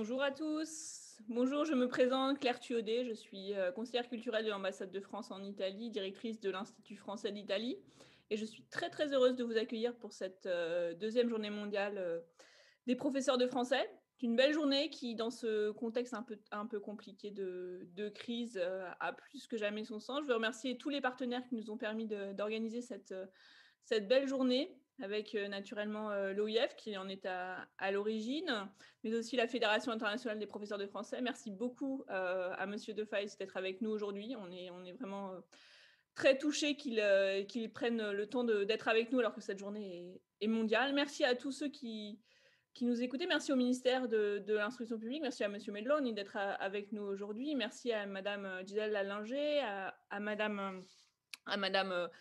Bonjour à tous. Bonjour, je me présente Claire Thuaudet, je suis conseillère culturelle de l'ambassade de France en Italie, directrice de l'Institut français d'Italie et je suis très, très heureuse de vous accueillir pour cette, 2e journée mondiale, des professeurs de français. C'est une belle journée qui, dans ce contexte un peu compliqué de crise, a plus que jamais son sens. Je veux remercier tous les partenaires qui nous ont permis d'organiser cette belle journée avec, naturellement, l'OIF qui en est à l'origine, mais aussi la Fédération internationale des professeurs de français. Merci beaucoup, à monsieur Defaes d'être avec nous aujourd'hui. On est vraiment, très touchés qu'il prenne le temps d'être avec nous alors que cette journée est mondiale. Merci à tous ceux qui nous écoutaient. Merci au ministère de l'Instruction publique. Merci à monsieur Medloni d'être avec nous aujourd'hui. Merci à madame, Gisèle Lallinger, à madame,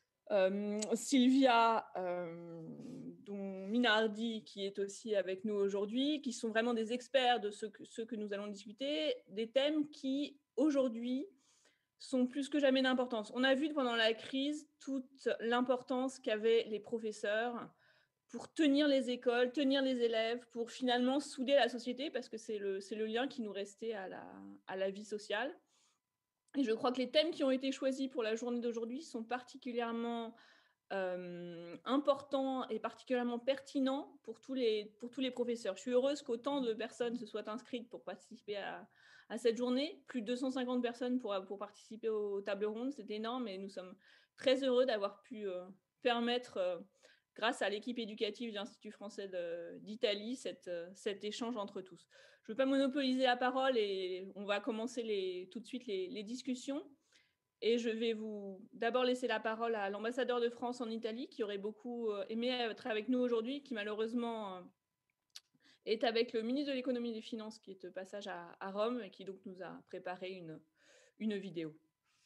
Sylvia Minardi, qui est aussi avec nous aujourd'hui, qui sont vraiment des experts de ce que nous allons discuter, des thèmes qui, aujourd'hui, sont plus que jamais d'importance. On a vu pendant la crise toute l'importance qu'avaient les professeurs pour tenir les écoles, tenir les élèves, pour finalement souder la société, parce que c'est le lien qui nous restait à la vie sociale. Et je crois que les thèmes qui ont été choisis pour la journée d'aujourd'hui sont particulièrement importants et particulièrement pertinents pour tous les professeurs. Je suis heureuse qu'autant de personnes se soient inscrites pour participer à cette journée. Plus de 250 personnes pour participer aux tables rondes, c'est énorme et nous sommes très heureux d'avoir pu permettre, grâce à l'équipe éducative de l'Institut français d'Italie, cet échange entre tous. Je ne veux pas monopoliser la parole et on va commencer tout de suite les discussions. Et je vais vous d'abord laisser la parole à l'ambassadeur de France en Italie, qui aurait beaucoup aimé être avec nous aujourd'hui, qui malheureusement est avec le ministre de l'économie et des finances, qui est de passage à Rome, et qui donc nous a préparé une vidéo.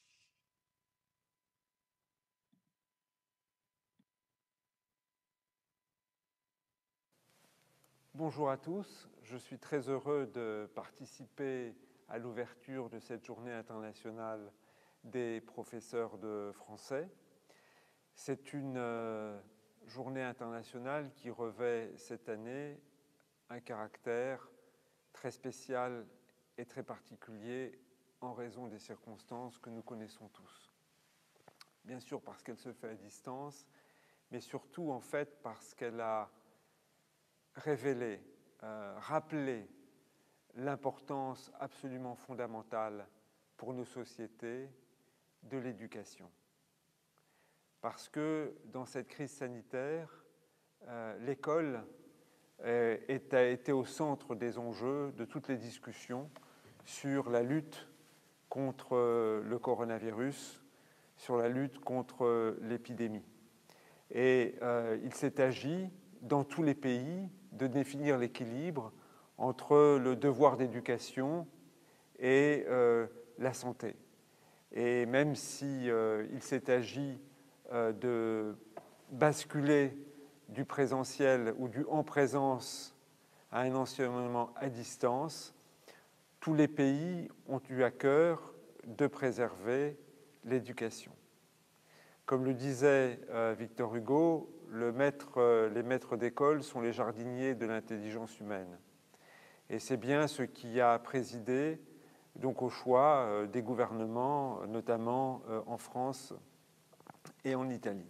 Bonjour à tous, je suis très heureux de participer à l'ouverture de cette journée internationale des professeurs de français. C'est une journée internationale qui revêt cette année un caractère très spécial et très particulier en raison des circonstances que nous connaissons tous. Bien sûr parce qu'elle se fait à distance, mais surtout en fait parce qu'elle a révélé, rappelé l'importance absolument fondamentale pour nos sociétés de l'éducation. Parce que dans cette crise sanitaire, l'école a été au centre des enjeux de toutes les discussions sur la lutte contre le coronavirus, sur la lutte contre l'épidémie. Et il s'est agi dans tous les pays de définir l'équilibre entre le devoir d'éducation et la santé. Et même si il s'est agi de basculer du présentiel ou du en présence à un enseignement à distance, tous les pays ont eu à cœur de préserver l'éducation. Comme le disait Victor Hugo, les maîtres d'école sont les jardiniers de l'intelligence humaine. Et c'est bien ce qui a présidé donc au choix des gouvernements, notamment en France et en Italie.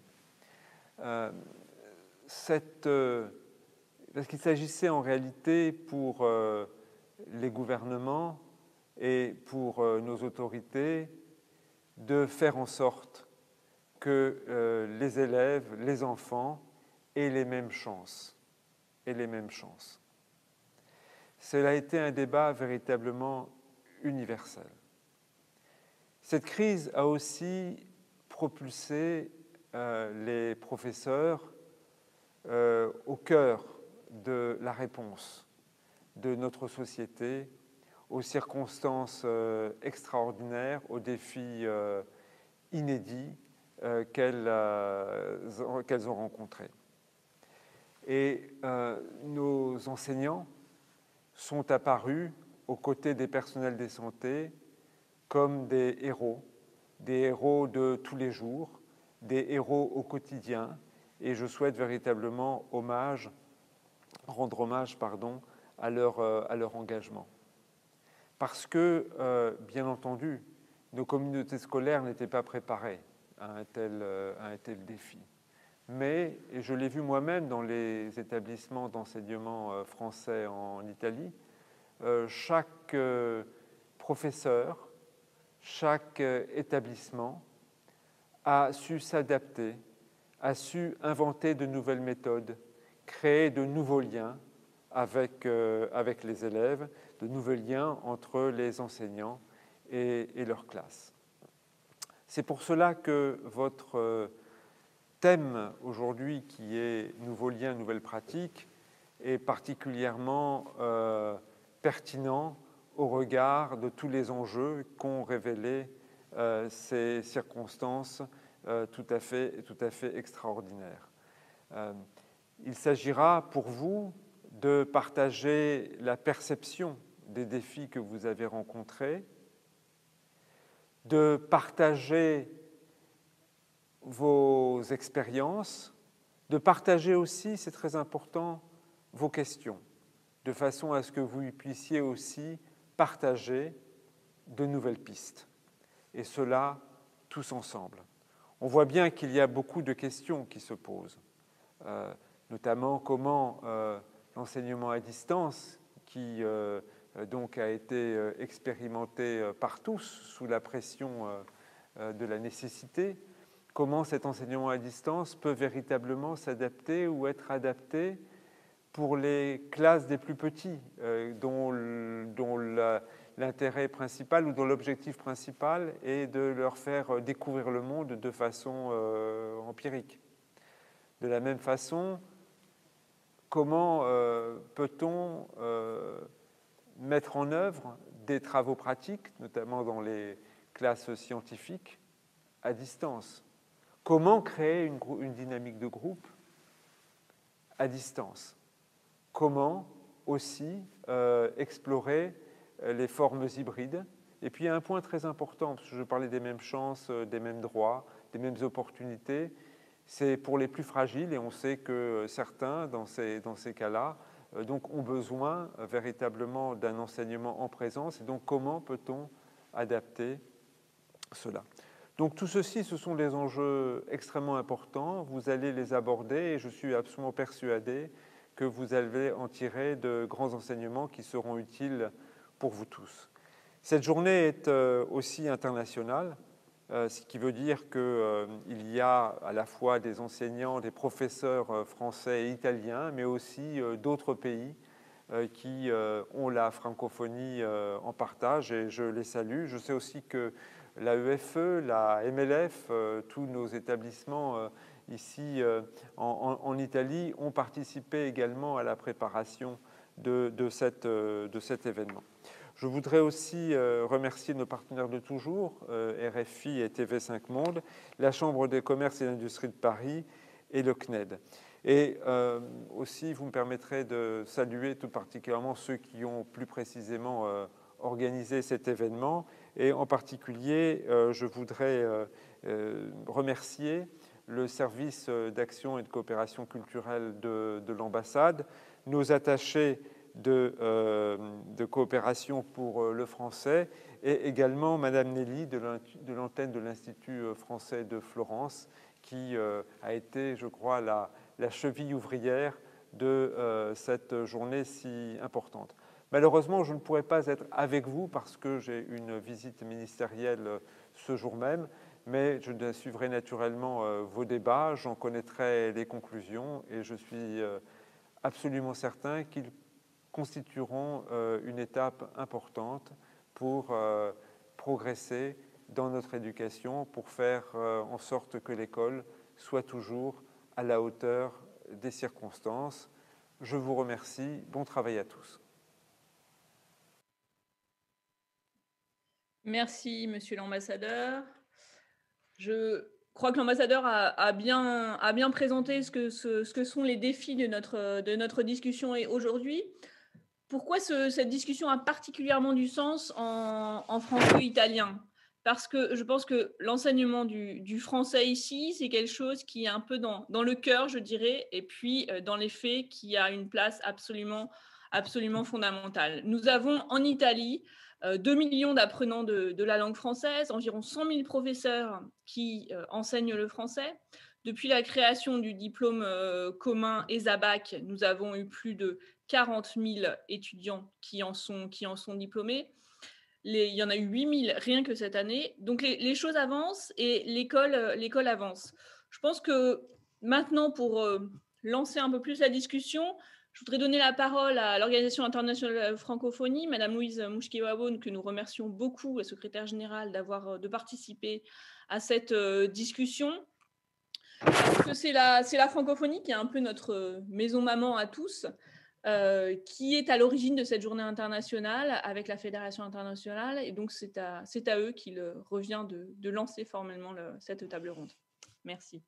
Parce qu'il s'agissait en réalité pour les gouvernements et pour nos autorités de faire en sorte que les élèves, les enfants aient les mêmes chances. Cela a été un débat véritablement universel. Cette crise a aussi propulsé les professeurs au cœur de la réponse de notre société aux circonstances extraordinaires, aux défis inédits qu'elles ont rencontrés. Et nos enseignants sont apparus aux côtés des personnels de santé comme des héros de tous les jours, des héros au quotidien. Et je souhaite véritablement rendre hommage à leur engagement. Parce que, bien entendu, nos communautés scolaires n'étaient pas préparées à un tel défi. Mais, et je l'ai vu moi-même dans les établissements d'enseignement français en Italie, chaque professeur, chaque établissement a su s'adapter, a su inventer de nouvelles méthodes, créer de nouveaux liens avec les élèves, de nouveaux liens entre les enseignants et leur classe. C'est pour cela que votre thème aujourd'hui, qui est « Nouveaux liens, nouvelles pratiques », est particulièrement pertinent au regard de tous les enjeux qu'ont révélé ces circonstances tout à fait extraordinaires. Il s'agira pour vous de partager la perception des défis que vous avez rencontrés, de partager vos expériences, de partager aussi, c'est très important, vos questions, de façon à ce que vous puissiez aussi partager de nouvelles pistes. Et cela, tous ensemble. On voit bien qu'il y a beaucoup de questions qui se posent, notamment comment l'enseignement à distance, qui donc a été expérimenté par tous sous la pression de la nécessité, comment cet enseignement à distance peut véritablement s'adapter ou être adapté pour les classes des plus petits, dont l'intérêt principal ou dont l'objectif principal est de leur faire découvrir le monde de façon empirique. De la même façon, comment peut-on mettre en œuvre des travaux pratiques, notamment dans les classes scientifiques, à distance? Comment créer une dynamique de groupe à distance? Comment aussi explorer les formes hybrides? Et puis il y a un point très important, parce que je parlais des mêmes chances, des mêmes droits, des mêmes opportunités, c'est pour les plus fragiles, et on sait que certains, dans ces cas-là, donc ont besoin véritablement d'un enseignement en présence. Et donc comment peut-on adapter cela? Donc tout ceci, ce sont des enjeux extrêmement importants. Vous allez les aborder et je suis absolument persuadé que vous allez en tirer de grands enseignements qui seront utiles pour vous tous. Cette journée est aussi internationale, ce qui veut dire qu'il y a à la fois des enseignants, des professeurs français et italiens, mais aussi d'autres pays qui ont la francophonie en partage, et je les salue. Je sais aussi que l'AEFE, la MLF, tous nos établissements ici en Italie ont participé également à la préparation de cet événement. Je voudrais aussi remercier nos partenaires de toujours, RFI et TV5 Monde, la Chambre des commerces et d'industrie de Paris et le CNED. Et aussi, vous me permettrez de saluer tout particulièrement ceux qui ont plus précisément organisé cet événement. Et en particulier, je voudrais remercier le service d'action et de coopération culturelle de l'ambassade, nos attachés de coopération pour le français et également Madame Nelly de l'antenne de l'Institut français de Florence qui a été, je crois, la cheville ouvrière de cette journée si importante. Malheureusement, je ne pourrai pas être avec vous parce que j'ai une visite ministérielle ce jour même, mais je suivrai naturellement vos débats, j'en connaîtrai les conclusions et je suis absolument certain qu'ils constitueront une étape importante pour progresser dans notre éducation, pour faire en sorte que l'école soit toujours à la hauteur des circonstances. Je vous remercie. Bon travail à tous. Merci, monsieur l'ambassadeur. Je crois que l'ambassadeur a bien présenté ce que sont les défis de notre discussion aujourd'hui. Pourquoi cette discussion a particulièrement du sens en franco-italien? Parce que je pense que l'enseignement du français ici, c'est quelque chose qui est un peu dans le cœur, je dirais, et puis dans les faits, qui a une place absolument absolument fondamentale. Nous avons en Italie 2 millions d'apprenants de la langue française, environ 100 000 professeurs qui enseignent le français. Depuis la création du diplôme commun ESABAC, nous avons eu plus de 40 000 étudiants qui en sont diplômés. Il y en a eu 8 000 rien que cette année. Donc les choses avancent et l'école avance. Je pense que maintenant, pour lancer un peu plus la discussion, je voudrais donner la parole à l'Organisation internationale de la francophonie, Madame Louise Mouchkiwawon, que nous remercions beaucoup, la secrétaire générale, de participer à cette discussion. Parce que c'est la francophonie qui est un peu notre maison maman à tous, qui est à l'origine de cette journée internationale avec la Fédération internationale. Et donc, c'est à eux qu'il revient de lancer formellement cette table ronde. Merci.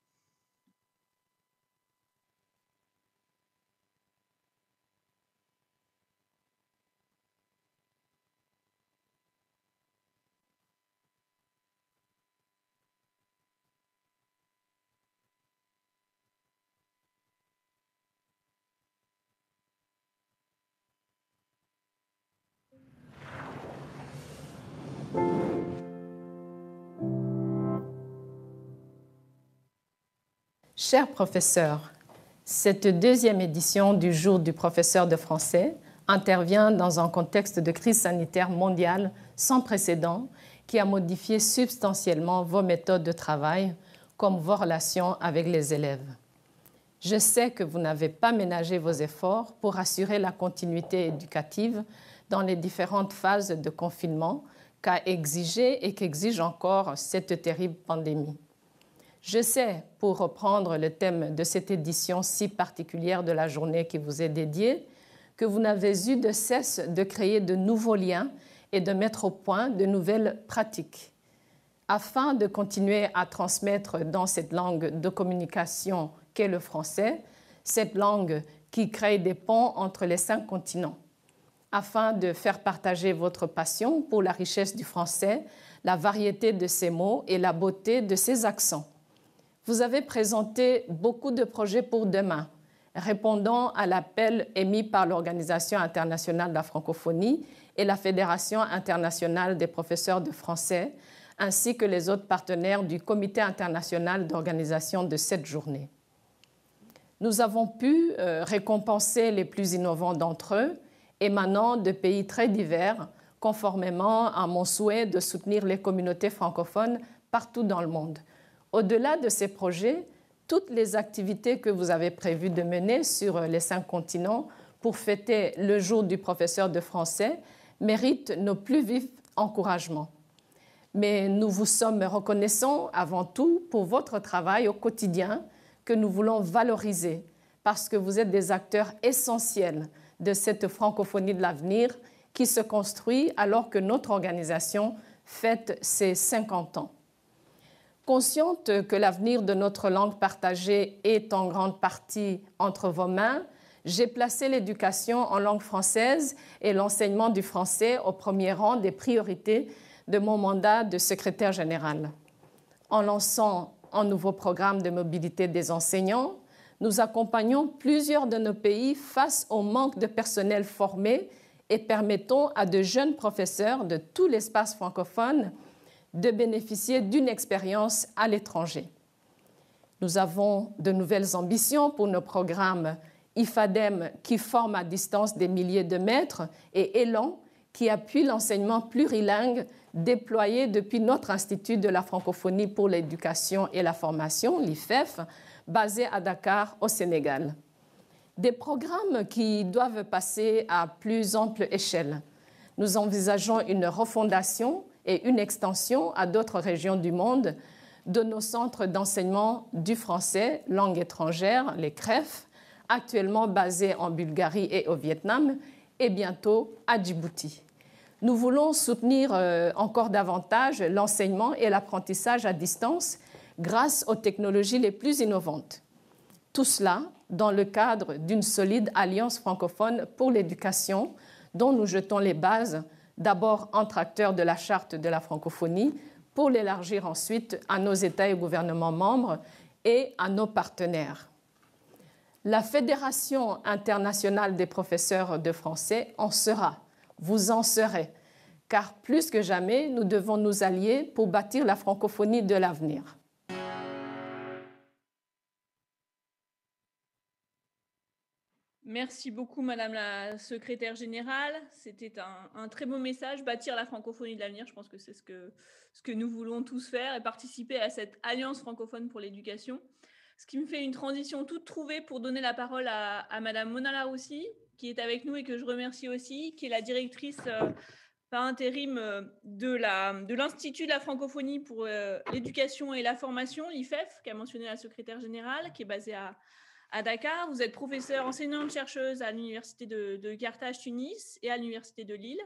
Chers professeurs, cette deuxième édition du Jour du professeur de français intervient dans un contexte de crise sanitaire mondiale sans précédent qui a modifié substantiellement vos méthodes de travail comme vos relations avec les élèves. Je sais que vous n'avez pas ménagé vos efforts pour assurer la continuité éducative dans les différentes phases de confinement qu'a exigé et qu'exige encore cette terrible pandémie. Je sais, pour reprendre le thème de cette édition si particulière de la journée qui vous est dédiée, que vous n'avez eu de cesse de créer de nouveaux liens et de mettre au point de nouvelles pratiques. Afin de continuer à transmettre dans cette langue de communication qu'est le français, cette langue qui crée des ponts entre les 5 continents, afin de faire partager votre passion pour la richesse du français, la variété de ses mots et la beauté de ses accents. Vous avez présenté beaucoup de projets pour demain, répondant à l'appel émis par l'Organisation internationale de la francophonie et la Fédération internationale des professeurs de français, ainsi que les autres partenaires du Comité international d'organisation de cette journée. Nous avons pu récompenser les plus innovants d'entre eux, émanant de pays très divers, conformément à mon souhait de soutenir les communautés francophones partout dans le monde. Au-delà de ces projets, toutes les activités que vous avez prévu de mener sur les 5 continents pour fêter le jour du professeur de français méritent nos plus vifs encouragements. Mais nous vous sommes reconnaissants avant tout pour votre travail au quotidien que nous voulons valoriser parce que vous êtes des acteurs essentiels de cette francophonie de l'avenir qui se construit alors que notre organisation fête ses 50 ans. Consciente que l'avenir de notre langue partagée est en grande partie entre vos mains, j'ai placé l'éducation en langue française et l'enseignement du français au premier rang des priorités de mon mandat de secrétaire général. En lançant un nouveau programme de mobilité des enseignants, nous accompagnons plusieurs de nos pays face au manque de personnel formé et permettons à de jeunes professeurs de tout l'espace francophone de bénéficier d'une expérience à l'étranger. Nous avons de nouvelles ambitions pour nos programmes IFADEM qui forment à distance des milliers de maîtres et ELAN qui appuie l'enseignement plurilingue déployé depuis notre Institut de la francophonie pour l'éducation et la formation, l'IFEF, basé à Dakar au Sénégal. Des programmes qui doivent passer à plus ample échelle. Nous envisageons une refondation et une extension à d'autres régions du monde de nos centres d'enseignement du français, langue étrangère, les CREF, actuellement basés en Bulgarie et au Vietnam, et bientôt à Djibouti. Nous voulons soutenir encore davantage l'enseignement et l'apprentissage à distance grâce aux technologies les plus innovantes. Tout cela dans le cadre d'une solide alliance francophone pour l'éducation dont nous jetons les bases d'abord entre acteurs de la charte de la francophonie, pour l'élargir ensuite à nos États et gouvernements membres et à nos partenaires. La Fédération internationale des professeurs de français en sera. Vous en serez. Car plus que jamais, nous devons nous allier pour bâtir la francophonie de l'avenir. Merci beaucoup, Madame la secrétaire générale. C'était un très beau message, bâtir la francophonie de l'avenir. Je pense que c'est ce que nous voulons tous faire et participer à cette alliance francophone pour l'éducation. Ce qui me fait une transition toute trouvée pour donner la parole à Madame Mona Laroussi, qui est avec nous et que je remercie aussi, qui est la directrice par intérim de l'Institut de la francophonie pour l'éducation et la formation, l'IFEF, qu'a mentionné la secrétaire générale, qui est basée à Dakar. Vous êtes professeure enseignante-chercheuse à l'université de Carthage, Tunis et à l'université de Lille.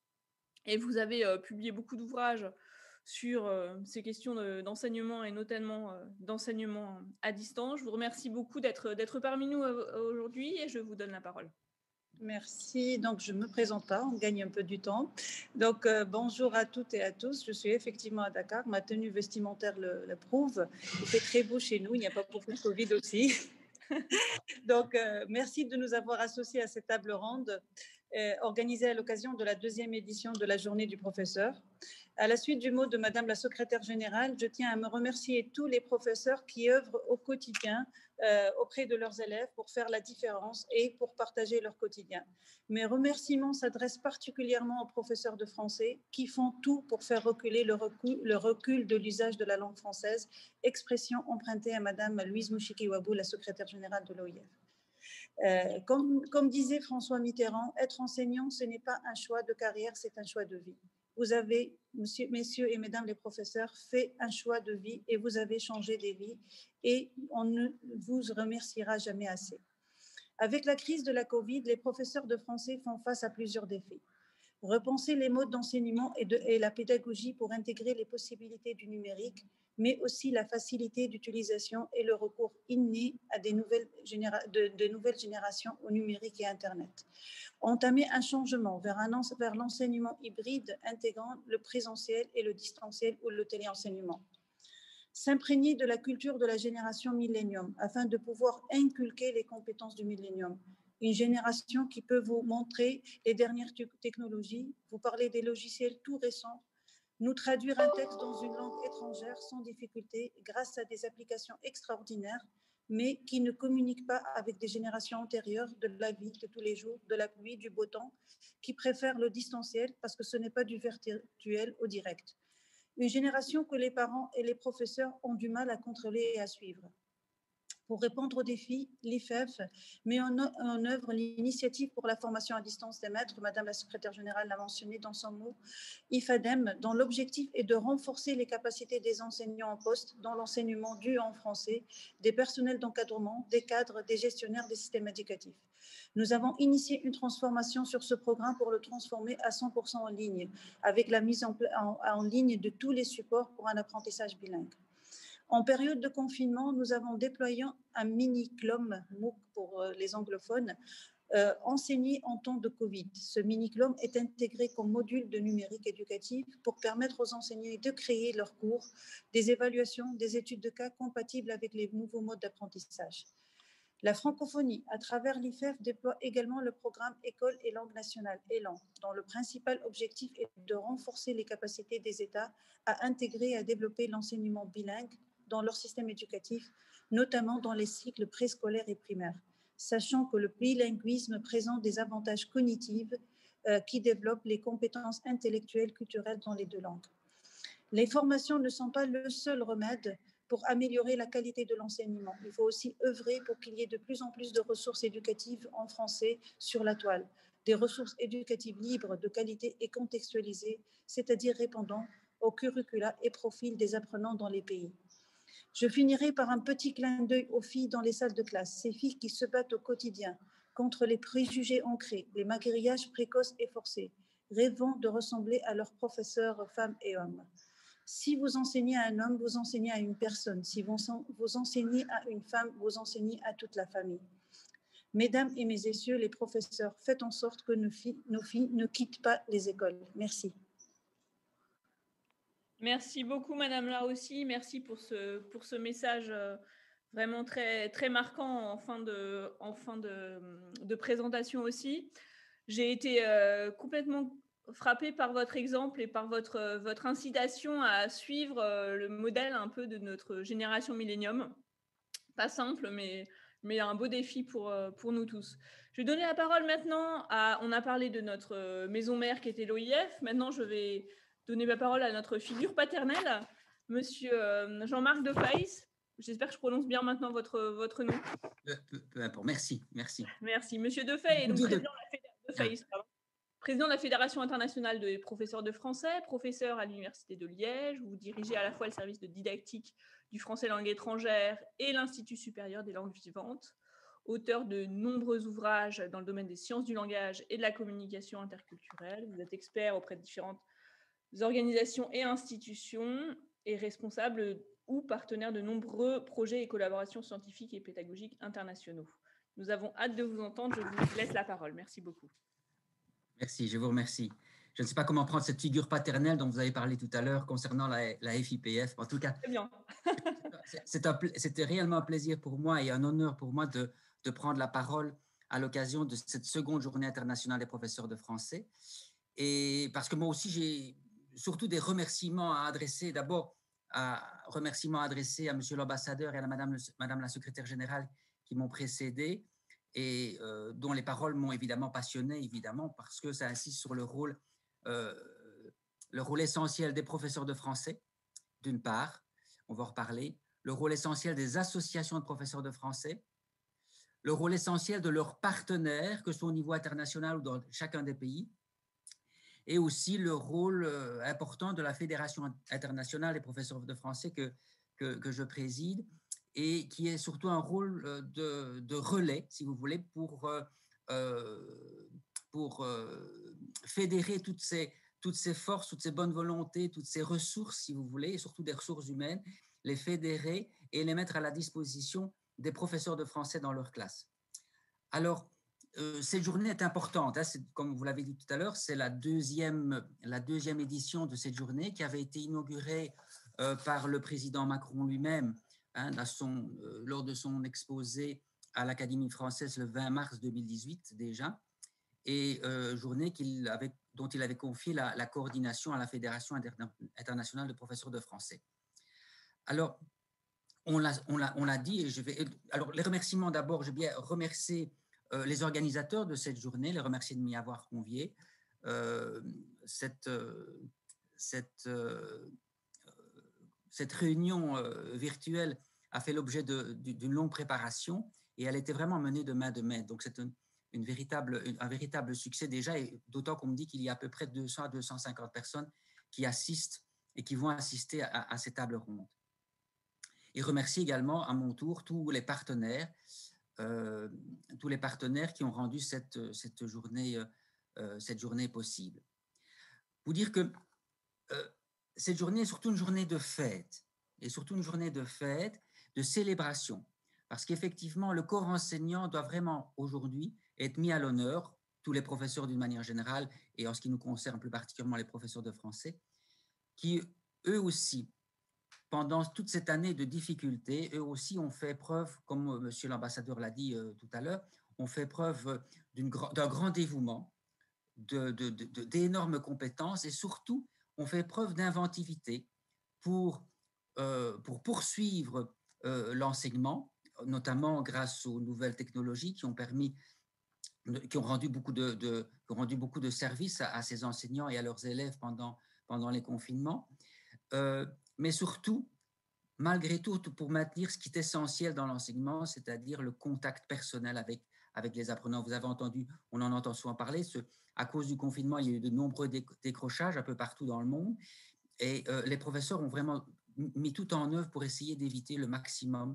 Et vous avez publié beaucoup d'ouvrages sur ces questions d'enseignement et notamment d'enseignement à distance. Je vous remercie beaucoup d'être parmi nous aujourd'hui et je vous donne la parole. Merci. Donc, je ne me présente pas, on gagne un peu du temps. Donc, bonjour à toutes et à tous. Je suis effectivement à Dakar. Ma tenue vestimentaire le prouve. Il fait très beau chez nous. Il n'y a pas beaucoup de Covid aussi. Donc, merci de nous avoir associés à cette table ronde organisée à l'occasion de la 2e édition de la Journée du professeur. À la suite du mot de Madame la secrétaire générale, je tiens à me remercier tous les professeurs qui œuvrent au quotidien auprès de leurs élèves pour faire la différence et pour partager leur quotidien. Mes remerciements s'adressent particulièrement aux professeurs de français qui font tout pour faire reculer le recul de l'usage de la langue française, expression empruntée à Madame Louise Mouchiki-Wabou, la secrétaire générale de l'OIF. Comme disait François Mitterrand, être enseignant, ce n'est pas un choix de carrière, c'est un choix de vie. Vous avez, messieurs et mesdames les professeurs, fait un choix de vie et vous avez changé des vies et on ne vous remerciera jamais assez. Avec la crise de la Covid, les professeurs de français font face à plusieurs défis. Repenser les modes d'enseignement et la pédagogie pour intégrer les possibilités du numérique, mais aussi la facilité d'utilisation et le recours inné à de nouvelles générations au numérique et Internet. Entamer un changement vers l'enseignement hybride intégrant le présentiel et le distanciel ou le téléenseignement. S'imprégner de la culture de la génération millénium afin de pouvoir inculquer les compétences du millénium. Une génération qui peut vous montrer les dernières technologies, vous parler des logiciels tout récents, nous traduire un texte dans une langue étrangère sans difficulté grâce à des applications extraordinaires, mais qui ne communiquent pas avec des générations antérieures de la vie de tous les jours, de la pluie, du beau temps, qui préfèrent le distanciel parce que ce n'est pas du virtuel au direct. Une génération que les parents et les professeurs ont du mal à contrôler et à suivre. Pour répondre aux défis, l'IFEF met en œuvre l'initiative pour la formation à distance des maîtres, Madame la secrétaire générale l'a mentionné dans son mot, IFADEM, dont l'objectif est de renforcer les capacités des enseignants en poste dans l'enseignement dû en français, des personnels d'encadrement, des cadres, des gestionnaires des systèmes éducatifs. Nous avons initié une transformation sur ce programme pour le transformer à 100% en ligne, avec la mise en ligne de tous les supports pour un apprentissage bilingue. En période de confinement, nous avons déployé un mini-CLOM, MOOC pour les anglophones, enseigné en temps de Covid. Ce mini-CLOM est intégré comme module de numérique éducatif pour permettre aux enseignants de créer leurs cours, des évaluations, des études de cas compatibles avec les nouveaux modes d'apprentissage. La francophonie, à travers l'IFEF, déploie également le programme École et langue nationale, ELAN, dont le principal objectif est de renforcer les capacités des États à intégrer et à développer l'enseignement bilingue dans leur système éducatif, notamment dans les cycles préscolaires et primaires, sachant que le bilinguisme présente des avantages cognitifs qui développent les compétences intellectuelles, culturelles dans les deux langues. Les formations ne sont pas le seul remède pour améliorer la qualité de l'enseignement. Il faut aussi œuvrer pour qu'il y ait de plus en plus de ressources éducatives en français sur la toile, des ressources éducatives libres, de qualité et contextualisées, c'est-à-dire répondant au curricula et profil des apprenants dans les pays. Je finirai par un petit clin d'œil aux filles dans les salles de classe, ces filles qui se battent au quotidien contre les préjugés ancrés, les magrillages précoces et forcés, rêvant de ressembler à leurs professeurs femmes et hommes. Si vous enseignez à un homme, vous enseignez à une personne. Si vous enseignez à une femme, vous enseignez à toute la famille. Mesdames et messieurs les professeurs, faites en sorte que nos filles ne quittent pas les écoles. Merci. Merci beaucoup, Madame Laroussi. Merci pour ce message vraiment très, très marquant en fin de présentation aussi. J'ai été complètement frappée par votre exemple et par votre incitation à suivre le modèle un peu de notre génération millénium. Pas simple, mais un beau défi pour nous tous. Je vais donner la parole maintenant à... On a parlé de notre maison mère qui était l'OIF. Maintenant, je vais donner la parole à notre figure paternelle, monsieur Jean-Marc Defaïs. J'espère que je prononce bien maintenant votre nom. Peu importe. Merci. Merci. Monsieur Defaïs est donc président de la Fédération internationale des professeurs de français, professeur à l'Université de Liège. Vous dirigez à la fois le service de didactique du français langue étrangère et l'Institut supérieur des langues vivantes. Auteur de nombreux ouvrages dans le domaine des sciences du langage et de la communication interculturelle. Vous êtes expert auprès de différentes organisations et institutions et responsable ou partenaire de nombreux projets et collaborations scientifiques et pédagogiques internationaux. Nous avons hâte de vous entendre. Je vous laisse la parole. Merci beaucoup. Merci, je vous remercie. Je ne sais pas comment prendre cette figure paternelle dont vous avez parlé tout à l'heure concernant la FIPF. En tout cas, c'était réellement un plaisir pour moi et un honneur pour moi de prendre la parole à l'occasion de cette seconde journée internationale des professeurs de français. Et parce que moi aussi, j'ai surtout des remerciements à adresser. D'abord, remerciements adressés à monsieur l'ambassadeur et à madame la secrétaire générale qui m'ont précédé et dont les paroles m'ont évidemment passionné, évidemment, parce que ça insiste sur le rôle essentiel des professeurs de français, d'une part, on va en reparler, le rôle essentiel des associations de professeurs de français, le rôle essentiel de leurs partenaires, que ce soit au niveau international ou dans chacun des pays, et aussi le rôle important de la Fédération internationale des professeurs de français que je préside, et qui est surtout un rôle de relais, si vous voulez, pour fédérer toutes ces forces, toutes ces bonnes volontés, toutes ces ressources, si vous voulez, et surtout des ressources humaines, les fédérer et les mettre à la disposition des professeurs de français dans leur classe. Alors, cette journée est importante, hein, comme vous l'avez dit tout à l'heure, c'est la deuxième édition de cette journée qui avait été inaugurée par le président Macron lui-même, hein, lors de son exposé à l'Académie française le 20 mars 2018 déjà, et journée dont il avait confié la coordination à la Fédération internationale de professeurs de français. Alors, on l'a dit, et alors les remerciements d'abord, je vais bien remercier les organisateurs de cette journée, les remercier de m'y avoir convié. Cette réunion virtuelle a fait l'objet d'une longue préparation et elle était vraiment menée de main de maître. Donc, c'est un véritable succès déjà, et d'autant qu'on me dit qu'il y a à peu près 200 à 250 personnes qui assistent et qui vont assister à ces tables rondes. Et remercier également à mon tour tous les partenaires qui ont rendu cette journée possible. Vous dire que cette journée est surtout une journée de fête, et surtout une journée de fête, de célébration, parce qu'effectivement, le corps enseignant doit vraiment aujourd'hui être mis à l'honneur, tous les professeurs d'une manière générale, et en ce qui nous concerne plus particulièrement les professeurs de français, qui eux aussi, pendant toute cette année de difficultés, eux aussi ont fait preuve, comme monsieur l'ambassadeur l'a dit tout à l'heure, ont fait preuve d'un grand dévouement, d'énormes compétences, et surtout ont fait preuve d'inventivité pour poursuivre l'enseignement, notamment grâce aux nouvelles technologies qui ont rendu beaucoup de services à ces enseignants et à leurs élèves pendant les confinements. Mais surtout, malgré tout, pour maintenir ce qui est essentiel dans l'enseignement, c'est-à-dire le contact personnel avec les apprenants. Vous avez entendu, on en entend souvent parler, à cause du confinement, il y a eu de nombreux décrochages un peu partout dans le monde, et les professeurs ont vraiment mis tout en œuvre pour essayer d'éviter le maximum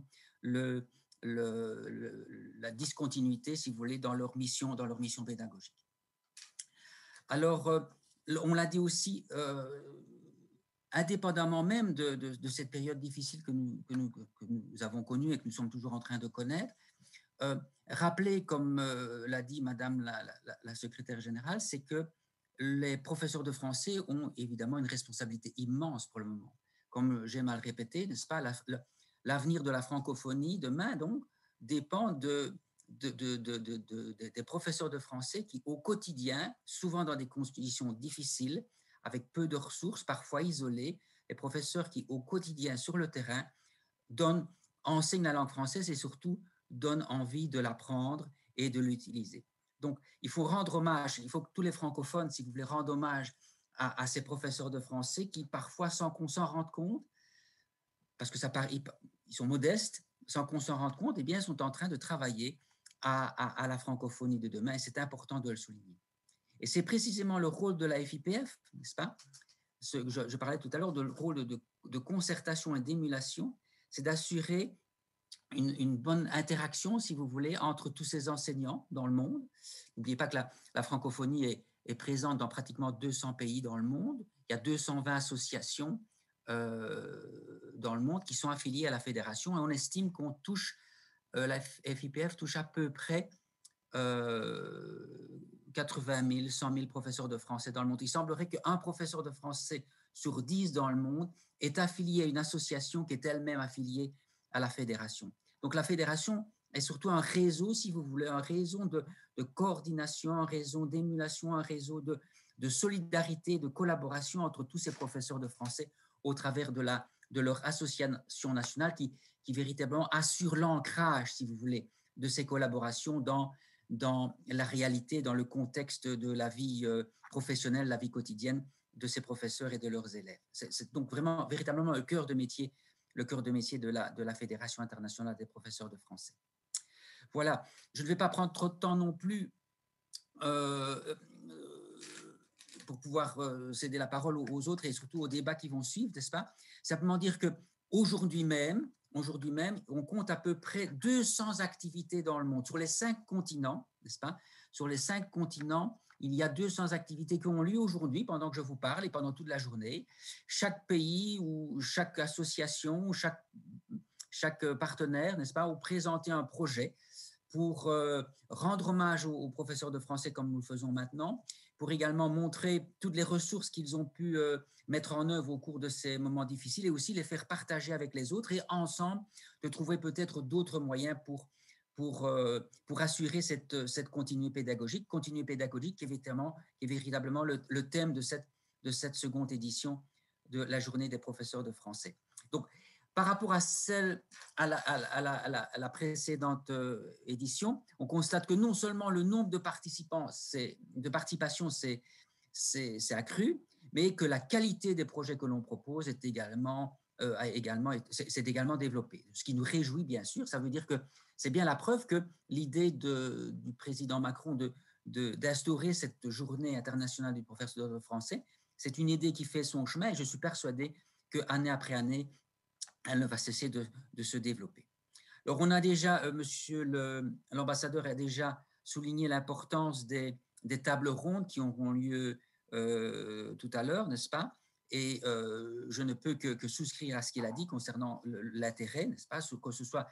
la discontinuité, si vous voulez, dans leur mission pédagogique. Alors, on l'a dit aussi, indépendamment même de cette période difficile que nous avons connue et que nous sommes toujours en train de connaître, rappeler, comme l'a dit Madame la secrétaire générale, c'est que les professeurs de français ont évidemment une responsabilité immense pour le moment. Comme j'aime à le répéter, n'est-ce pas, l'avenir de la francophonie demain, donc, dépend des professeurs de français qui, au quotidien, souvent dans des conditions difficiles, avec peu de ressources, parfois isolés, les professeurs qui, au quotidien, sur le terrain, enseignent la langue française et surtout donnent envie de l'apprendre et de l'utiliser. Donc, il faut rendre hommage, il faut que tous les francophones, si vous voulez, rendent hommage à ces professeurs de français qui, parfois, sans qu'on s'en rende compte, parce que ils sont modestes, sans qu'on s'en rende compte, eh bien, sont en train de travailler à la francophonie de demain, et c'est important de le souligner. Et c'est précisément le rôle de la FIPF, n'est-ce pas? Je parlais tout à l'heure du rôle de concertation et d'émulation, c'est d'assurer une bonne interaction, si vous voulez, entre tous ces enseignants dans le monde. N'oubliez pas que la francophonie est présente dans pratiquement 200 pays dans le monde. Il y a 220 associations dans le monde qui sont affiliées à la fédération, et on estime qu'on touche, la FIPF touche à peu près 80 000, 100 000 professeurs de français dans le monde. Il semblerait qu'un professeur de français sur 10 dans le monde est affilié à une association qui est elle-même affiliée à la fédération. Donc la fédération est surtout un réseau, si vous voulez, un réseau de coordination, un réseau d'émulation, un réseau de solidarité, de collaboration entre tous ces professeurs de français au travers de leur association nationale qui véritablement assure l'ancrage, si vous voulez, de ces collaborations dans la réalité, dans le contexte de la vie professionnelle, la vie quotidienne de ces professeurs et de leurs élèves. C'est donc vraiment, véritablement le cœur de métier de la Fédération internationale des professeurs de français. Voilà, je ne vais pas prendre trop de temps non plus pour pouvoir céder la parole aux autres et surtout aux débats qui vont suivre, n'est-ce pas? Simplement dire qu'aujourd'hui même, on compte à peu près 200 activités dans le monde, sur les 5 continents, n'est-ce pas? Sur les 5 continents, il y a 200 activités qui ont lieu aujourd'hui, pendant que je vous parle, et pendant toute la journée. Chaque pays ou chaque association, chaque partenaire, n'est-ce pas, ont présenté un projet pour rendre hommage aux professeurs de français comme nous le faisons maintenant, pour également montrer toutes les ressources qu'ils ont pu mettre en œuvre au cours de ces moments difficiles et aussi les faire partager avec les autres et ensemble de trouver peut-être d'autres moyens pour assurer cette continuité pédagogique qui est véritablement le thème de cette seconde édition de la Journée des professeurs de français. Donc, par rapport à la précédente édition, on constate que non seulement le nombre de participations s'est accru, mais que la qualité des projets que l'on propose s'est également développée. Ce qui nous réjouit, bien sûr, ça veut dire que c'est bien la preuve que l'idée du président Macron d'instaurer cette journée internationale du professeur de français, c'est une idée qui fait son chemin et je suis persuadé qu'année après année, elle ne va cesser de se développer. Alors, on a déjà, monsieur l'ambassadeur a déjà souligné l'importance des tables rondes qui auront lieu tout à l'heure, n'est-ce pas? Et je ne peux que souscrire à ce qu'il a dit concernant l'intérêt, n'est-ce pas? Que ce soit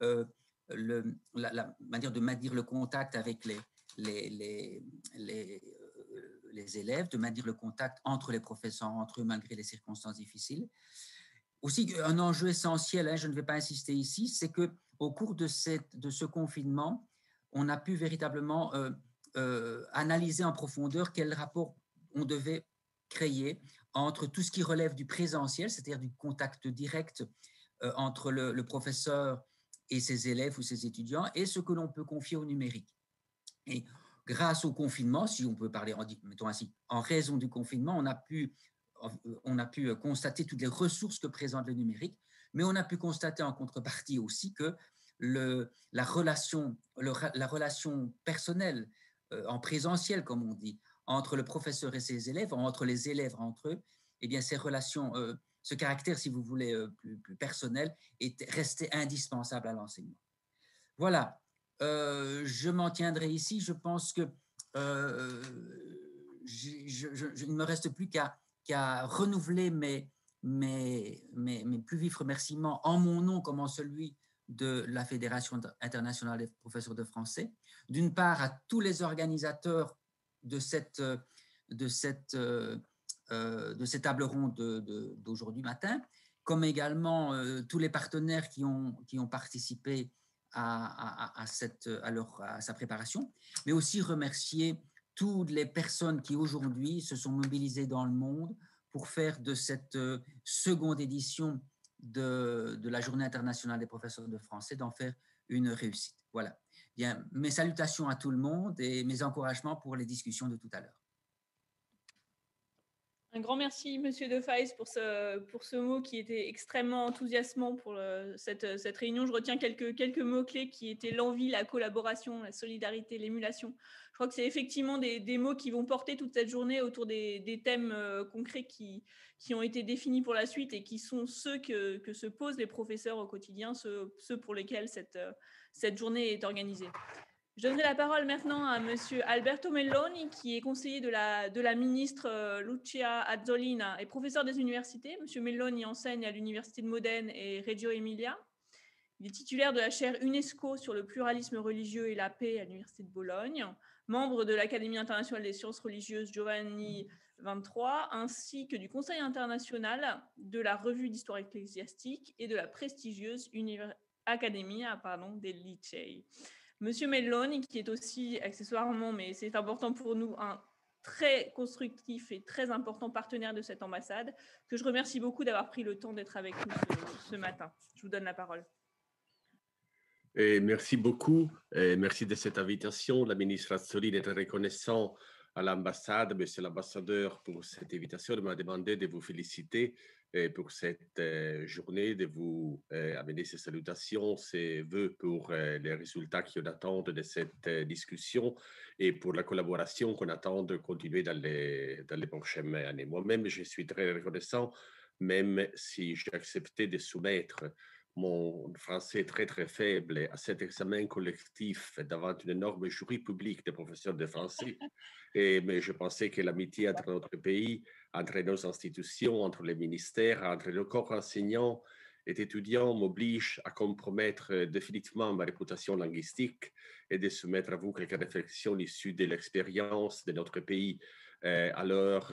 la manière de maintenir le contact avec les élèves, de maintenir le contact entre les professeurs, entre eux, malgré les circonstances difficiles. Aussi, un enjeu essentiel, je ne vais pas insister ici, c'est qu'au cours de ce confinement, on a pu véritablement analyser en profondeur quel rapport on devait créer entre tout ce qui relève du présentiel, c'est-à-dire du contact direct entre le professeur et ses élèves ou ses étudiants, et ce que l'on peut confier au numérique. Et grâce au confinement, si on peut parler, mettons ainsi, en raison du confinement, on a pu constater toutes les ressources que présente le numérique, mais on a pu constater en contrepartie aussi que la relation personnelle, en présentiel, comme on dit, entre le professeur et ses élèves, entre les élèves entre eux, eh bien, ces relations, ce caractère, si vous voulez, plus personnel, est resté indispensable à l'enseignement. Voilà, je m'en tiendrai ici. Je pense que il ne me reste plus qu'à renouveler mes plus vifs remerciements en mon nom comme en celui de la Fédération internationale des professeurs de français. D'une part, à tous les organisateurs de cette table ronde d'aujourd'hui matin, comme également tous les partenaires qui ont participé à sa préparation, mais aussi remercier toutes les personnes qui aujourd'hui se sont mobilisées dans le monde pour faire de cette seconde édition de la Journée internationale des professeurs de français, d'en faire une réussite. Voilà. Bien, mes salutations à tout le monde et mes encouragements pour les discussions de tout à l'heure. Un grand merci, Monsieur Defaes, pour ce mot qui était extrêmement enthousiasmant pour cette réunion. Je retiens quelques mots-clés qui étaient l'envie, la collaboration, la solidarité, l'émulation. Je crois que c'est effectivement des mots qui vont porter toute cette journée autour des thèmes concrets qui ont été définis pour la suite et qui sont ceux que se posent les professeurs au quotidien, ceux pour lesquels cette journée est organisée. Je donnerai la parole maintenant à Monsieur Alberto Melloni, qui est conseiller de la ministre Lucia Azzolina et professeur des universités. Monsieur Melloni enseigne à l'Université de Modène et Reggio Emilia. Il est titulaire de la chaire UNESCO sur le pluralisme religieux et la paix à l'Université de Bologne, membre de l'Académie internationale des sciences religieuses Giovanni XXIII, ainsi que du Conseil international de la Revue d'histoire ecclésiastique et de la prestigieuse Accademia des Licei. Monsieur Melloni, qui est aussi accessoirement, mais c'est important pour nous, un très constructif et très important partenaire de cette ambassade, que je remercie beaucoup d'avoir pris le temps d'être avec nous ce matin. Je vous donne la parole. Et merci beaucoup. Et merci de cette invitation. La ministre Azzolina est très reconnaissant à l'ambassade, monsieur l'ambassadeur, pour cette invitation. Elle m'a demandé de vous féliciter pour cette journée, de vous amener ces salutations, ces vœux pour les résultats qu'on attend de cette discussion et pour la collaboration qu'on attend de continuer dans les prochaines années. Moi-même, je suis très reconnaissant, même si j'ai accepté de soumettre mon français très très faible à cet examen collectif devant une énorme jury publique de professeurs de français. Mais je pensais que l'amitié entre notre pays, entre nos institutions, entre les ministères, entre nos corps enseignants et étudiants m'oblige à compromettre définitivement ma réputation linguistique et de soumettre à vous quelques réflexions issues de l'expérience de notre pays à l'heure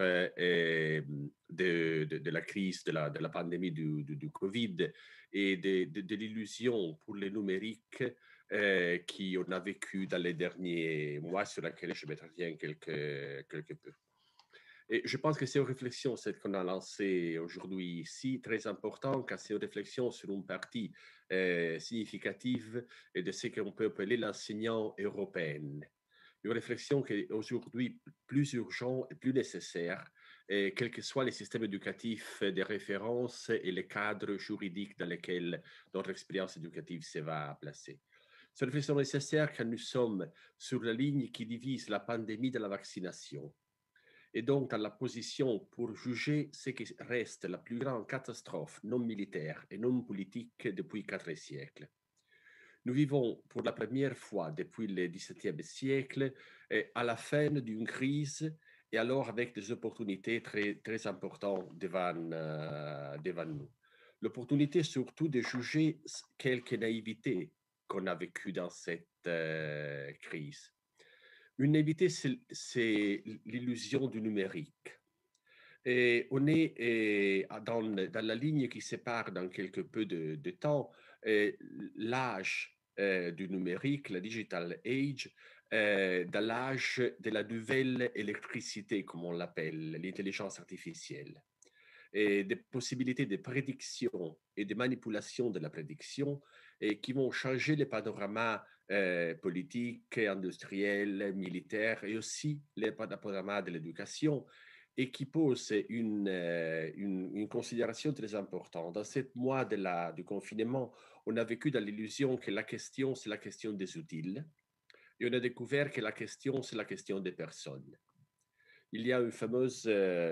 de la crise de la pandémie du Covid et de l'illusion pour le numérique qu'on a vécu dans les derniers mois, sur laquelle je m'interviens quelque peu. Et je pense que c'est une réflexion, celle qu'on a lancée aujourd'hui ici, très importante, car c'est une réflexion sur une partie significative de ce qu'on peut appeler l'enseignant européen. Une réflexion qui est aujourd'hui plus urgente et plus nécessaire, quels que soient les systèmes éducatifs de référence et les cadres juridiques dans lesquels notre expérience éducative se va placer. C'est une réflexion nécessaire car nous sommes sur la ligne qui divise la pandémie de la vaccination et donc dans la position pour juger ce qui reste la plus grande catastrophe non militaire et non politique depuis 4 siècles. Nous vivons pour la première fois depuis le XVIIe siècle à la fin d'une crise et alors avec des opportunités très, très importantes devant nous. L'opportunité surtout de juger quelques naïvetés qu'on a vécues dans cette crise. Une naïveté, c'est l'illusion du numérique. Et on est dans la ligne qui sépare dans quelque peu de temps l'âge du numérique, la digital age, de l'âge de la nouvelle électricité, comme on l'appelle, l'intelligence artificielle, et des possibilités de prédiction et de manipulation de la prédiction et qui vont changer les panoramas politiques, industriels, militaires et aussi les panoramas de l'éducation et qui pose une considération très importante. Dans 7 mois du confinement, on a vécu dans l'illusion que la question, c'est la question des utiles. Et on a découvert que la question, c'est la question des personnes. Il y a une fameuse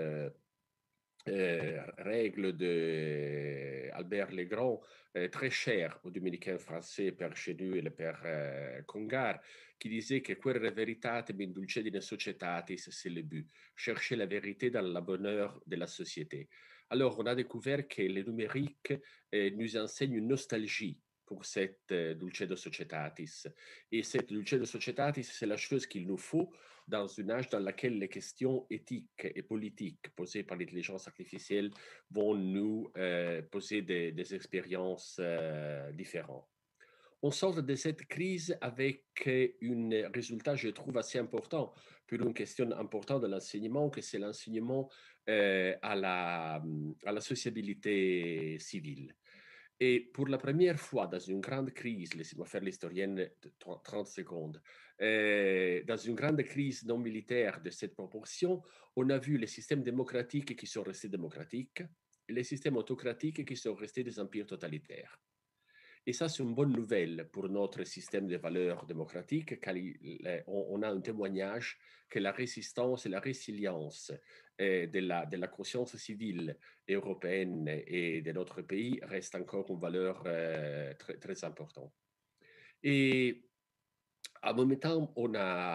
règle d'Albert Legrand, très chère aux dominicains français, Père Chenu et le Père Congar, qui disait que quere veritatem in dulcedine societatis, c'est le but, chercher la vérité dans le bonheur de la société. Alors, on a découvert que le numérique nous enseigne une nostalgie pour cette dulcedo societatis. Et cette dulcedo societatis, c'est la chose qu'il nous faut dans un âge dans lequel les questions éthiques et politiques posées par l'intelligence artificielle vont nous poser des expériences différentes. On sort de cette crise avec un résultat, je trouve, assez important pour une question importante de l'enseignement, que c'est l'enseignement à la sociabilité civile. Et pour la première fois dans une grande crise, laissez-moi faire l'historienne de 30 secondes, dans une grande crise non militaire de cette proportion, on a vu les systèmes démocratiques qui sont restés démocratiques et les systèmes autocratiques qui sont restés des empires totalitaires. Et ça, c'est une bonne nouvelle pour notre système de valeurs démocratiques, car on a un témoignage que la résistance et la résilience de la conscience civile européenne et de notre pays restent encore une valeur très, très importante. Et en même temps, on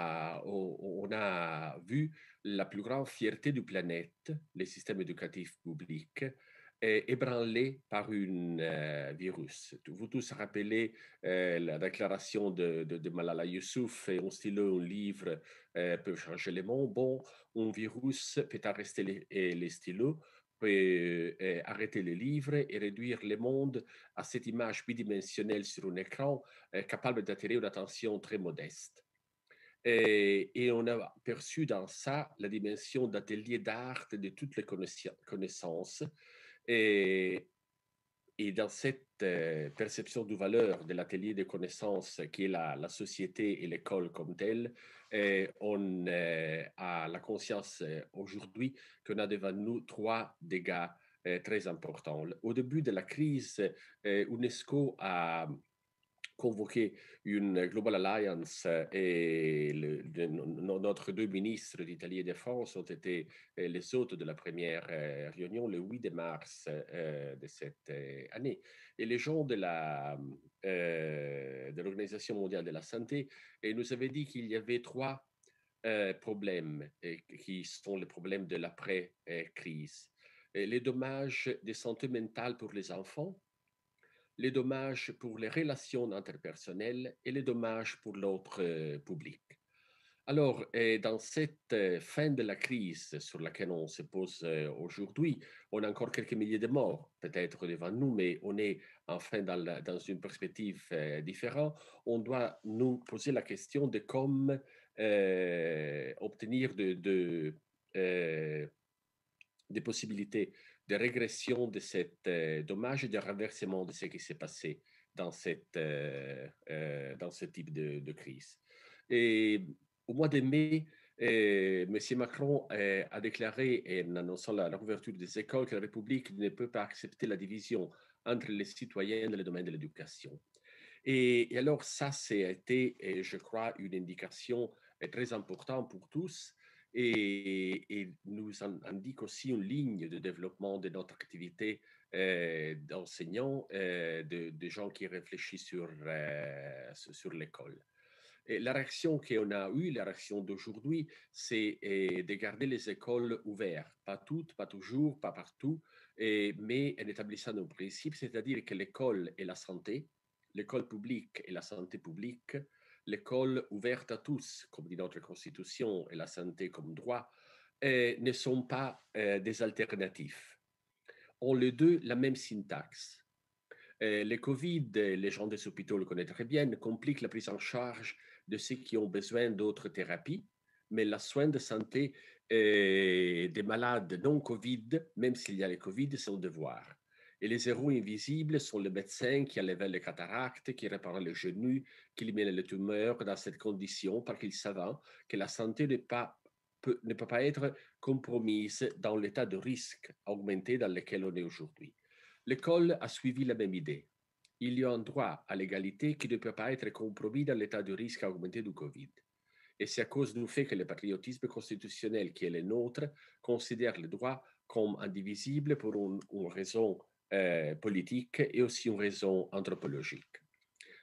a vu la plus grande fierté du planète, les systèmes éducatifs publics, ébranlé par un virus. Vous tous rappelez la déclaration de Malala Youssouf, et un stylo, un livre peut changer le monde. Bon, un virus peut arrêter les stylos, peut arrêter les livres et réduire le monde à cette image bidimensionnelle sur un écran capable d'attirer une attention très modeste. Et on a perçu dans ça la dimension d'atelier d'art de toutes les connaissances. Et dans cette perception de valeur de l'atelier de connaissances qui est la société et l'école comme telle, on a la conscience aujourd'hui qu'on a devant nous 3 dégâts très importants. Au début de la crise, UNESCO a convoqué une Global Alliance et notre 2 ministres d'Italie et de France ont été les hôtes de la première réunion le 8 mars de cette année. Et les gens de l'Organisation mondiale de la santé nous avaient dit qu'il y avait 3 problèmes qui sont les problèmes de l'après-crise. Les dommages de santé mentale pour les enfants, les dommages pour les relations interpersonnelles et les dommages pour l'autre public. Alors, dans cette fin de la crise sur laquelle on se pose aujourd'hui, on a encore quelques milliers de morts peut-être devant nous, mais on est enfin dans une perspective différente. On doit nous poser la question de comment obtenir des possibilités de régression de cet dommage et de renversement de ce qui s'est passé dans ce type de crise. Et au mois de mai, M. Macron a déclaré, en annonçant la réouverture des écoles, que la République ne peut pas accepter la division entre les citoyens dans le domaine de l'éducation. Et alors ça, été, je crois, une indication très importante pour tous, et nous indique aussi une ligne de développement de notre activité d'enseignants, de gens qui réfléchissent sur l'école. Et la réaction qu'on a eue, la réaction d'aujourd'hui, c'est de garder les écoles ouvertes. Pas toutes, pas toujours, pas partout, mais en établissant un principe, c'est-à-dire que l'école et la santé, l'école publique et la santé publique, l'école ouverte à tous, comme dit notre Constitution, et la santé comme droit, ne sont pas des alternatives. Ont les deux la même syntaxe. Le Covid, les gens des hôpitaux le connaissent très bien, complique la prise en charge de ceux qui ont besoin d'autres thérapies, mais le soin de santé des malades non Covid, même s'il y a le Covid, c'est un devoir. Et les héros invisibles sont les médecins qui enlèvent les cataractes, qui réparent les genoux, qui éliminent les tumeurs dans cette condition, parce qu'ils savent que la santé ne peut pas être compromise dans l'état de risque augmenté dans lequel on est aujourd'hui. L'école a suivi la même idée. Il y a un droit à l'égalité qui ne peut pas être compromis dans l'état de risque augmenté du Covid. Et c'est à cause du fait que le patriotisme constitutionnel qui est le nôtre considère le droit comme indivisible pour une raison politique et aussi une raison anthropologique.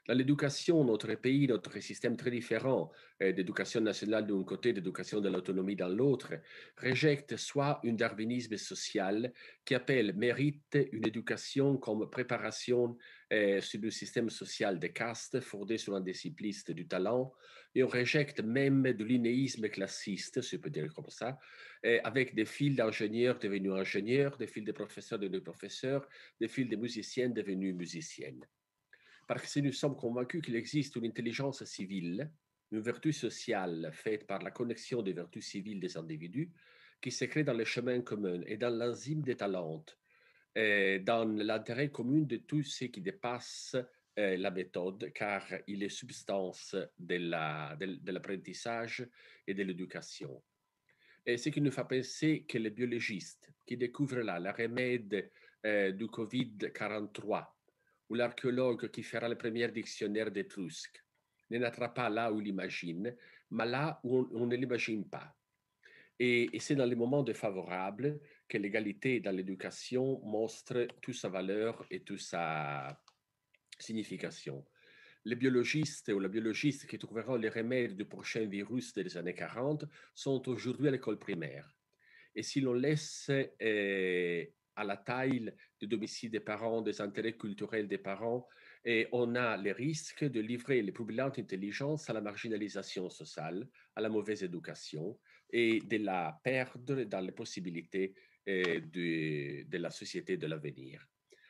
Dans l'éducation, notre pays, notre système très différent, d'éducation nationale d'un côté, d'éducation de l'autonomie dans l'autre, rejette soit un darwinisme social qui appelle mérite une éducation comme préparation sur le système social des castes fondé sur un discipliste du talent, et on rejette même de l'inéisme classiste, si on peut dire comme ça, avec des fils d'ingénieurs devenus ingénieurs, des fils de professeurs devenus professeurs, des fils de musiciennes devenus musiciennes. Parce que nous sommes convaincus qu'il existe une intelligence civile, une vertu sociale faite par la connexion des vertus civiles des individus, qui se crée dans les chemins communs et dans l'enzyme des talents, dans l'intérêt commun de tout ce qui dépasse la méthode, car il est substance de l'apprentissage et de l'éducation. Et ce qui nous fait penser que les biologistes qui découvrent là le remède du Covid-43, ou l'archéologue qui fera le premier dictionnaire d'étrusques, ne naîtra pas là où il imagine, mais là où on ne l'imagine pas. Et c'est dans les moments défavorables que l'égalité dans l'éducation montre toute sa valeur et toute sa signification. Les biologistes ou les biologistes qui trouveront les remèdes du prochain virus des années 40 sont aujourd'hui à l'école primaire. Et si l'on laisse à la taille du domicile des parents, des intérêts culturels des parents, et on a le risque de livrer les plus brillantes intelligences à la marginalisation sociale, à la mauvaise éducation et de la perdre dans les possibilités de la société de l'avenir.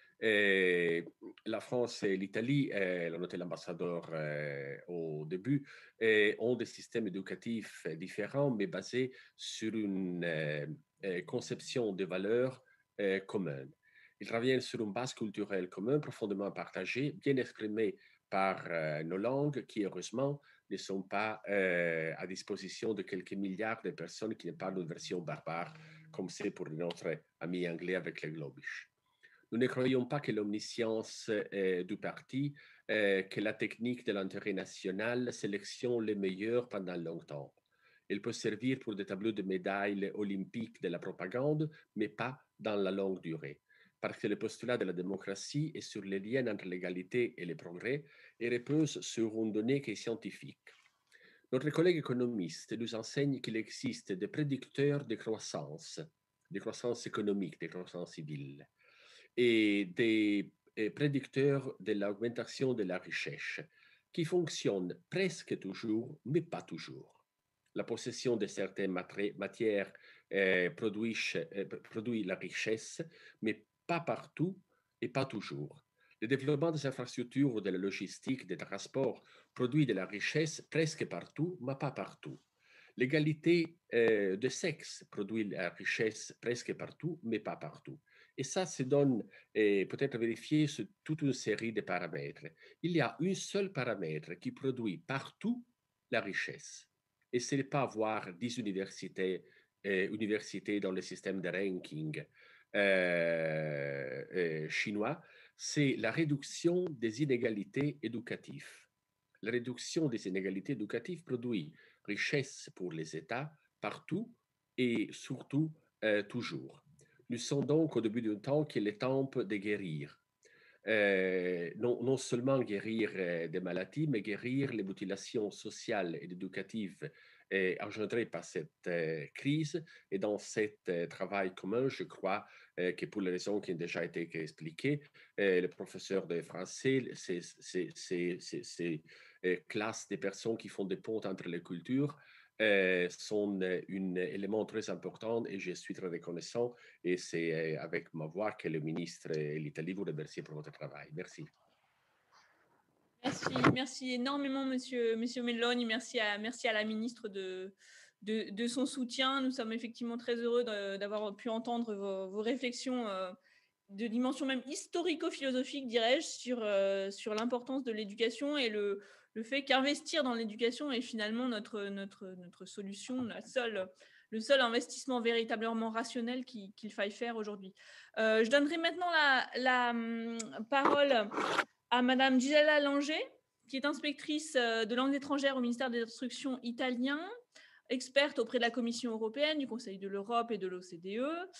La France et l'Italie, l'a noté l'ambassadeur au début, ont des systèmes éducatifs différents, mais basés sur une conception des valeurs communes. Ils travaillent sur une base culturelle commune, profondément partagée, bien exprimée par nos langues, qui heureusement ne sont pas à disposition de quelques milliards de personnes qui ne parlent une version barbare, comme c'est pour notre ami anglais avec le Globish. Nous ne croyons pas que l'omniscience du parti, que la technique de l'intérêt national sélectionne les meilleurs pendant longtemps. Elle peut servir pour des tableaux de médailles olympiques de la propagande, mais pas dans la longue durée. Parce que le postulat de la démocratie est sur les liens entre l'égalité et le progrès et repose sur une donnée qui est scientifique. Notre collègue économiste nous enseigne qu'il existe des prédicteurs de croissance économique, de croissance civile, et des prédicteurs de l'augmentation de la richesse qui fonctionnent presque toujours, mais pas toujours. La possession de certaines matières produit la richesse, mais pas partout et pas toujours. Le développement des infrastructures, de la logistique, des transports produit de la richesse presque partout, mais pas partout. L'égalité de sexe produit la richesse presque partout, mais pas partout. Et ça se donne peut-être vérifier sur toute une série de paramètres. Il y a un seul paramètre qui produit partout la richesse. Et ce n'est pas avoir 10 universités dans le système de ranking chinois, c'est la réduction des inégalités éducatives. La réduction des inégalités éducatives produit richesse pour les États partout et surtout toujours. Nous sommes donc au début d'un temps qu'il est temps de guérir. Non seulement guérir des maladies, mais guérir les mutilations sociales et éducatives engendrées par cette crise. Et dans ce travail commun, je crois que pour les raisons qui ont déjà été expliquées, le professeur de français, ces classes de personnes qui font des ponts entre les cultures, sont un élément très important et je suis très reconnaissant. Et c'est avec ma voix que le ministre et l'Italie vous remercie pour votre travail. Merci. Merci énormément, monsieur Melloni. Merci à la ministre de son soutien. Nous sommes effectivement très heureux d'avoir pu entendre vos réflexions de dimension même historico-philosophique, dirais-je, sur l'importance de l'éducation et le fait qu'investir dans l'éducation est finalement notre solution, le seul investissement véritablement rationnel qu'il faille faire aujourd'hui. Je donnerai maintenant la parole à Madame Gisela Langer, qui est inspectrice de langues étrangères au ministère des Instructions italien, experte auprès de la Commission européenne, du Conseil de l'Europe et de l'OCDE.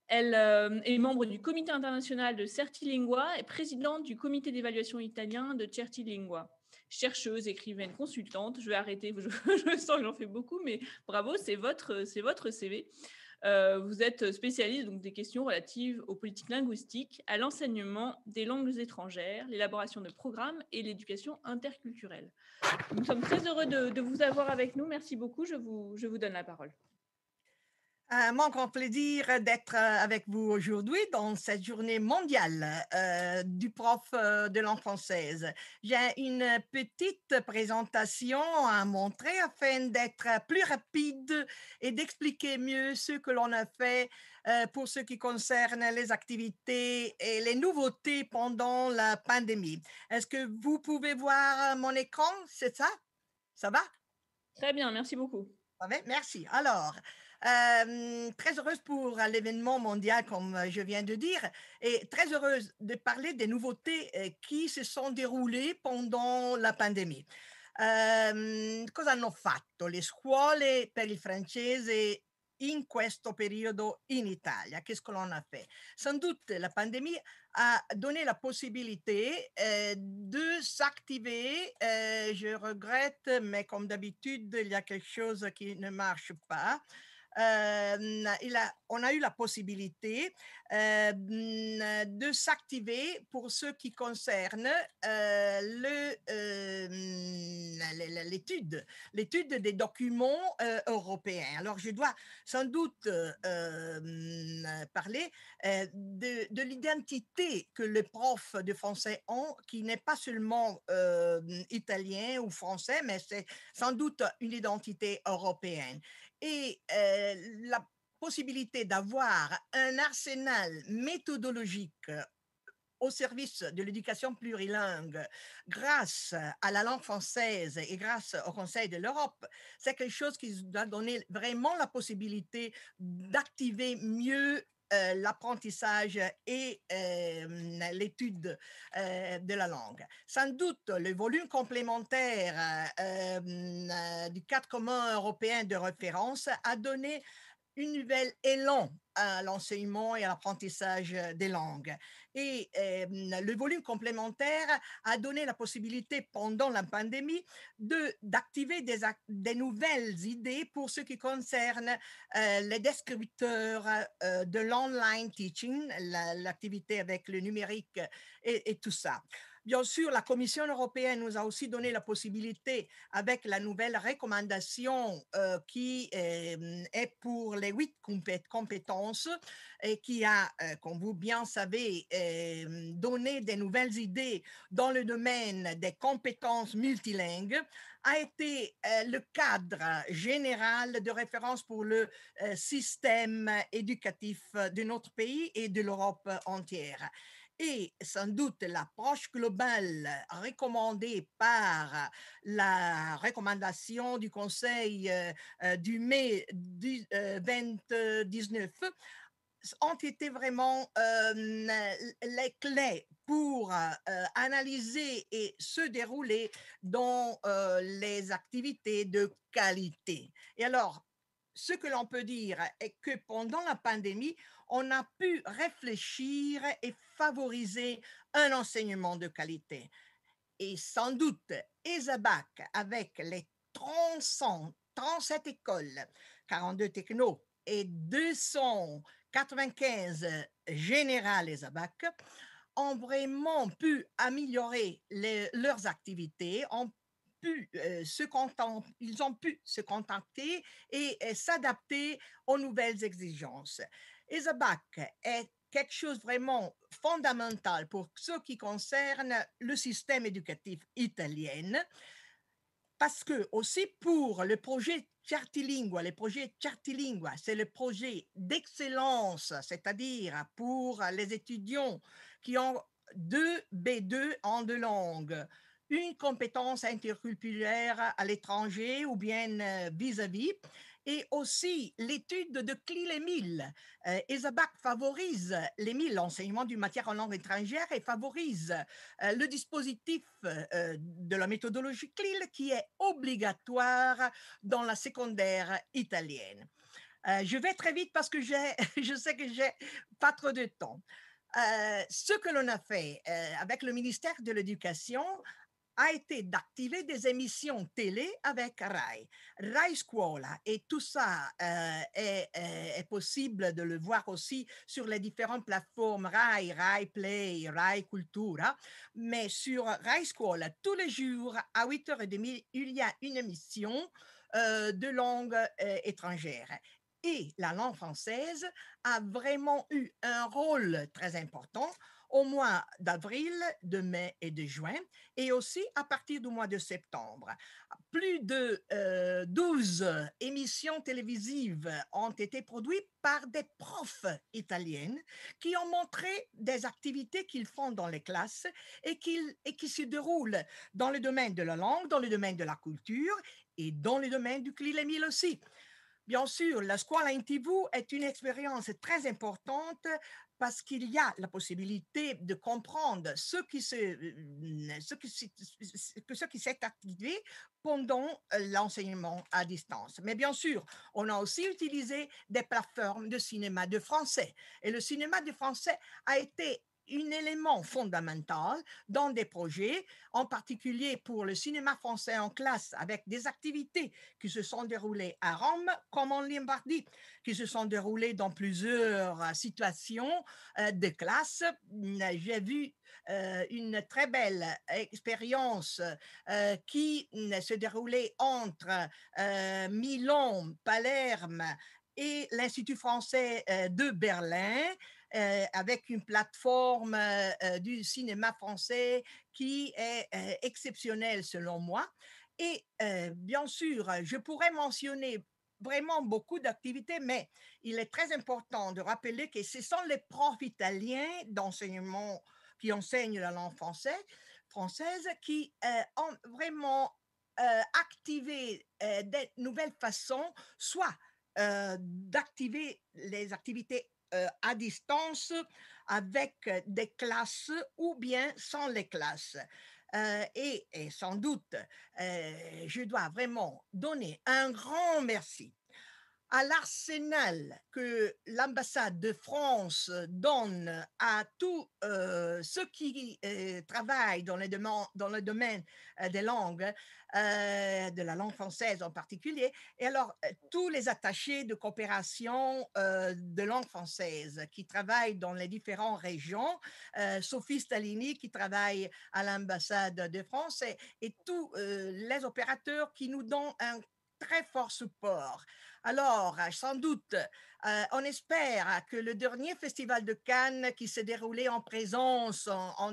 Elle est membre du comité international de Certilingua et présidente du comité d'évaluation italien de Certilingua. Chercheuse, écrivaine, consultante. Je vais arrêter, je sens que j'en fais beaucoup, mais bravo, c'est votre CV. Vous êtes spécialiste donc, des questions relatives aux politiques linguistiques, à l'enseignement des langues étrangères, l'élaboration de programmes et l'éducation interculturelle. Nous sommes très heureux de vous avoir avec nous. Merci beaucoup. Je vous donne la parole. Un grand plaisir d'être avec vous aujourd'hui dans cette journée mondiale du prof de langue française. J'ai une petite présentation à montrer afin d'être plus rapide et d'expliquer mieux ce que l'on a fait pour ce qui concerne les activités et les nouveautés pendant la pandémie. Est-ce que vous pouvez voir mon écran? C'est ça? Ça va? Très bien, merci beaucoup. Merci. Alors, très heureuse pour l'événement mondial, comme je viens de dire, et très heureuse de parler des nouveautés qui se sont déroulées pendant la pandémie. Cosa hanno fatto le scuole per il francese in questo periodo in Italia? Qu'est-ce que l'on a fait? Sans doute, la pandémie a donné la possibilité de s'activer. Je regrette, mais comme d'habitude, il y a quelque chose qui ne marche pas. On a eu la possibilité de s'activer pour ce qui concerne l'étude des documents européens. Alors, je dois sans doute parler de l'identité que les profs de français ont, qui n'est pas seulement italien ou français, mais c'est sans doute une identité européenne. Et la possibilité d'avoir un arsenal méthodologique au service de l'éducation plurilingue grâce à la langue française et grâce au Conseil de l'Europe, c'est quelque chose qui doit donner vraiment la possibilité d'activer mieux l'apprentissage et l'étude de la langue. Sans doute, le volume complémentaire du cadre commun européen de référence a donné un nouvel élan à l'enseignement et à l'apprentissage des langues. Et le volume complémentaire a donné la possibilité pendant la pandémie d'activer des nouvelles idées pour ce qui concerne les descripteurs de l'online teaching, l'activité avec le numérique et tout ça. Bien sûr, la Commission européenne nous a aussi donné la possibilité, avec la nouvelle recommandation qui est pour les 8 compétences et qui a, comme vous bien savez, donné des nouvelles idées dans le domaine des compétences multilingues, a été le cadre général de référence pour le système éducatif de notre pays et de l'Europe entière. Et sans doute l'approche globale recommandée par la recommandation du Conseil du mai 2019 ont été vraiment les clés pour analyser et se dérouler dans les activités de qualité. Et alors, ce que l'on peut dire est que pendant la pandémie, on a pu réfléchir et favoriser un enseignement de qualité. Et sans doute, ESABAC, avec les 37 écoles, 42 technos et 295 générales ESABAC, ont vraiment pu améliorer leurs activités, ils ont pu se contenter et s'adapter aux nouvelles exigences. ESABAC est quelque chose vraiment fondamental pour ce qui concerne le système éducatif italien, parce que aussi pour le projet Certilingua, c'est le projet d'excellence, c'est-à-dire pour les étudiants qui ont 2 B2 en 2 langues, une compétence interculturelle à l'étranger ou bien vis-à-vis, et aussi l'étude de CLIL-EMIL. ESABAC favorise l'EMIL, l'enseignement d'une matière en langue étrangère, et favorise le dispositif de la méthodologie CLIL qui est obligatoire dans la secondaire italienne. Je vais très vite parce que je sais que j'ai pas trop de temps. Ce que l'on a fait avec le ministère de l'Éducation a été d'activer des émissions télé avec Rai, Rai Scuola, et tout ça est possible de le voir aussi sur les différentes plateformes Rai, Rai Play, Rai Cultura, mais sur Rai Scuola, tous les jours à 8h30, il y a une émission de langue étrangère. Et la langue française a vraiment eu un rôle très important au mois d'avril, de mai et de juin, et aussi à partir du mois de septembre. Plus de 12 émissions télévisives ont été produites par des profs italiennes qui ont montré des activités qu'ils font dans les classes et qui se déroulent dans le domaine de la langue, dans le domaine de la culture et dans le domaine du clilémile aussi. Bien sûr, la Scuola in TV est une expérience très importante parce qu'il y a la possibilité de comprendre ce qui s'est activé pendant l'enseignement à distance. Mais bien sûr, on a aussi utilisé des plateformes de cinéma de français. Et le cinéma de français a été un élément fondamental dans des projets, en particulier pour le cinéma français en classe, avec des activités qui se sont déroulées à Rome comme en Lombardie, qui se sont déroulées dans plusieurs situations de classe. J'ai vu une très belle expérience qui se déroulait entre Milan, Palerme et l'Institut français de Berlin, avec une plateforme du cinéma français qui est exceptionnelle selon moi. Et bien sûr, je pourrais mentionner vraiment beaucoup d'activités, mais il est très important de rappeler que ce sont les profs italiens d'enseignement qui enseignent la langue française qui ont vraiment activé des nouvelles façons, soit d'activer les activités à distance avec des classes ou bien sans les classes. Et sans doute, je dois vraiment donner un grand merci à l'arsenal que l'ambassade de France donne à tous ceux qui travaillent dans le domaine des langues, de la langue française en particulier, et alors tous les attachés de coopération de langue française qui travaillent dans les différentes régions, Sophie Stalini qui travaille à l'ambassade de France et tous les opérateurs qui nous donnent un très fort support. Alors, sans doute, on espère que le dernier festival de Cannes qui s'est déroulé en présence en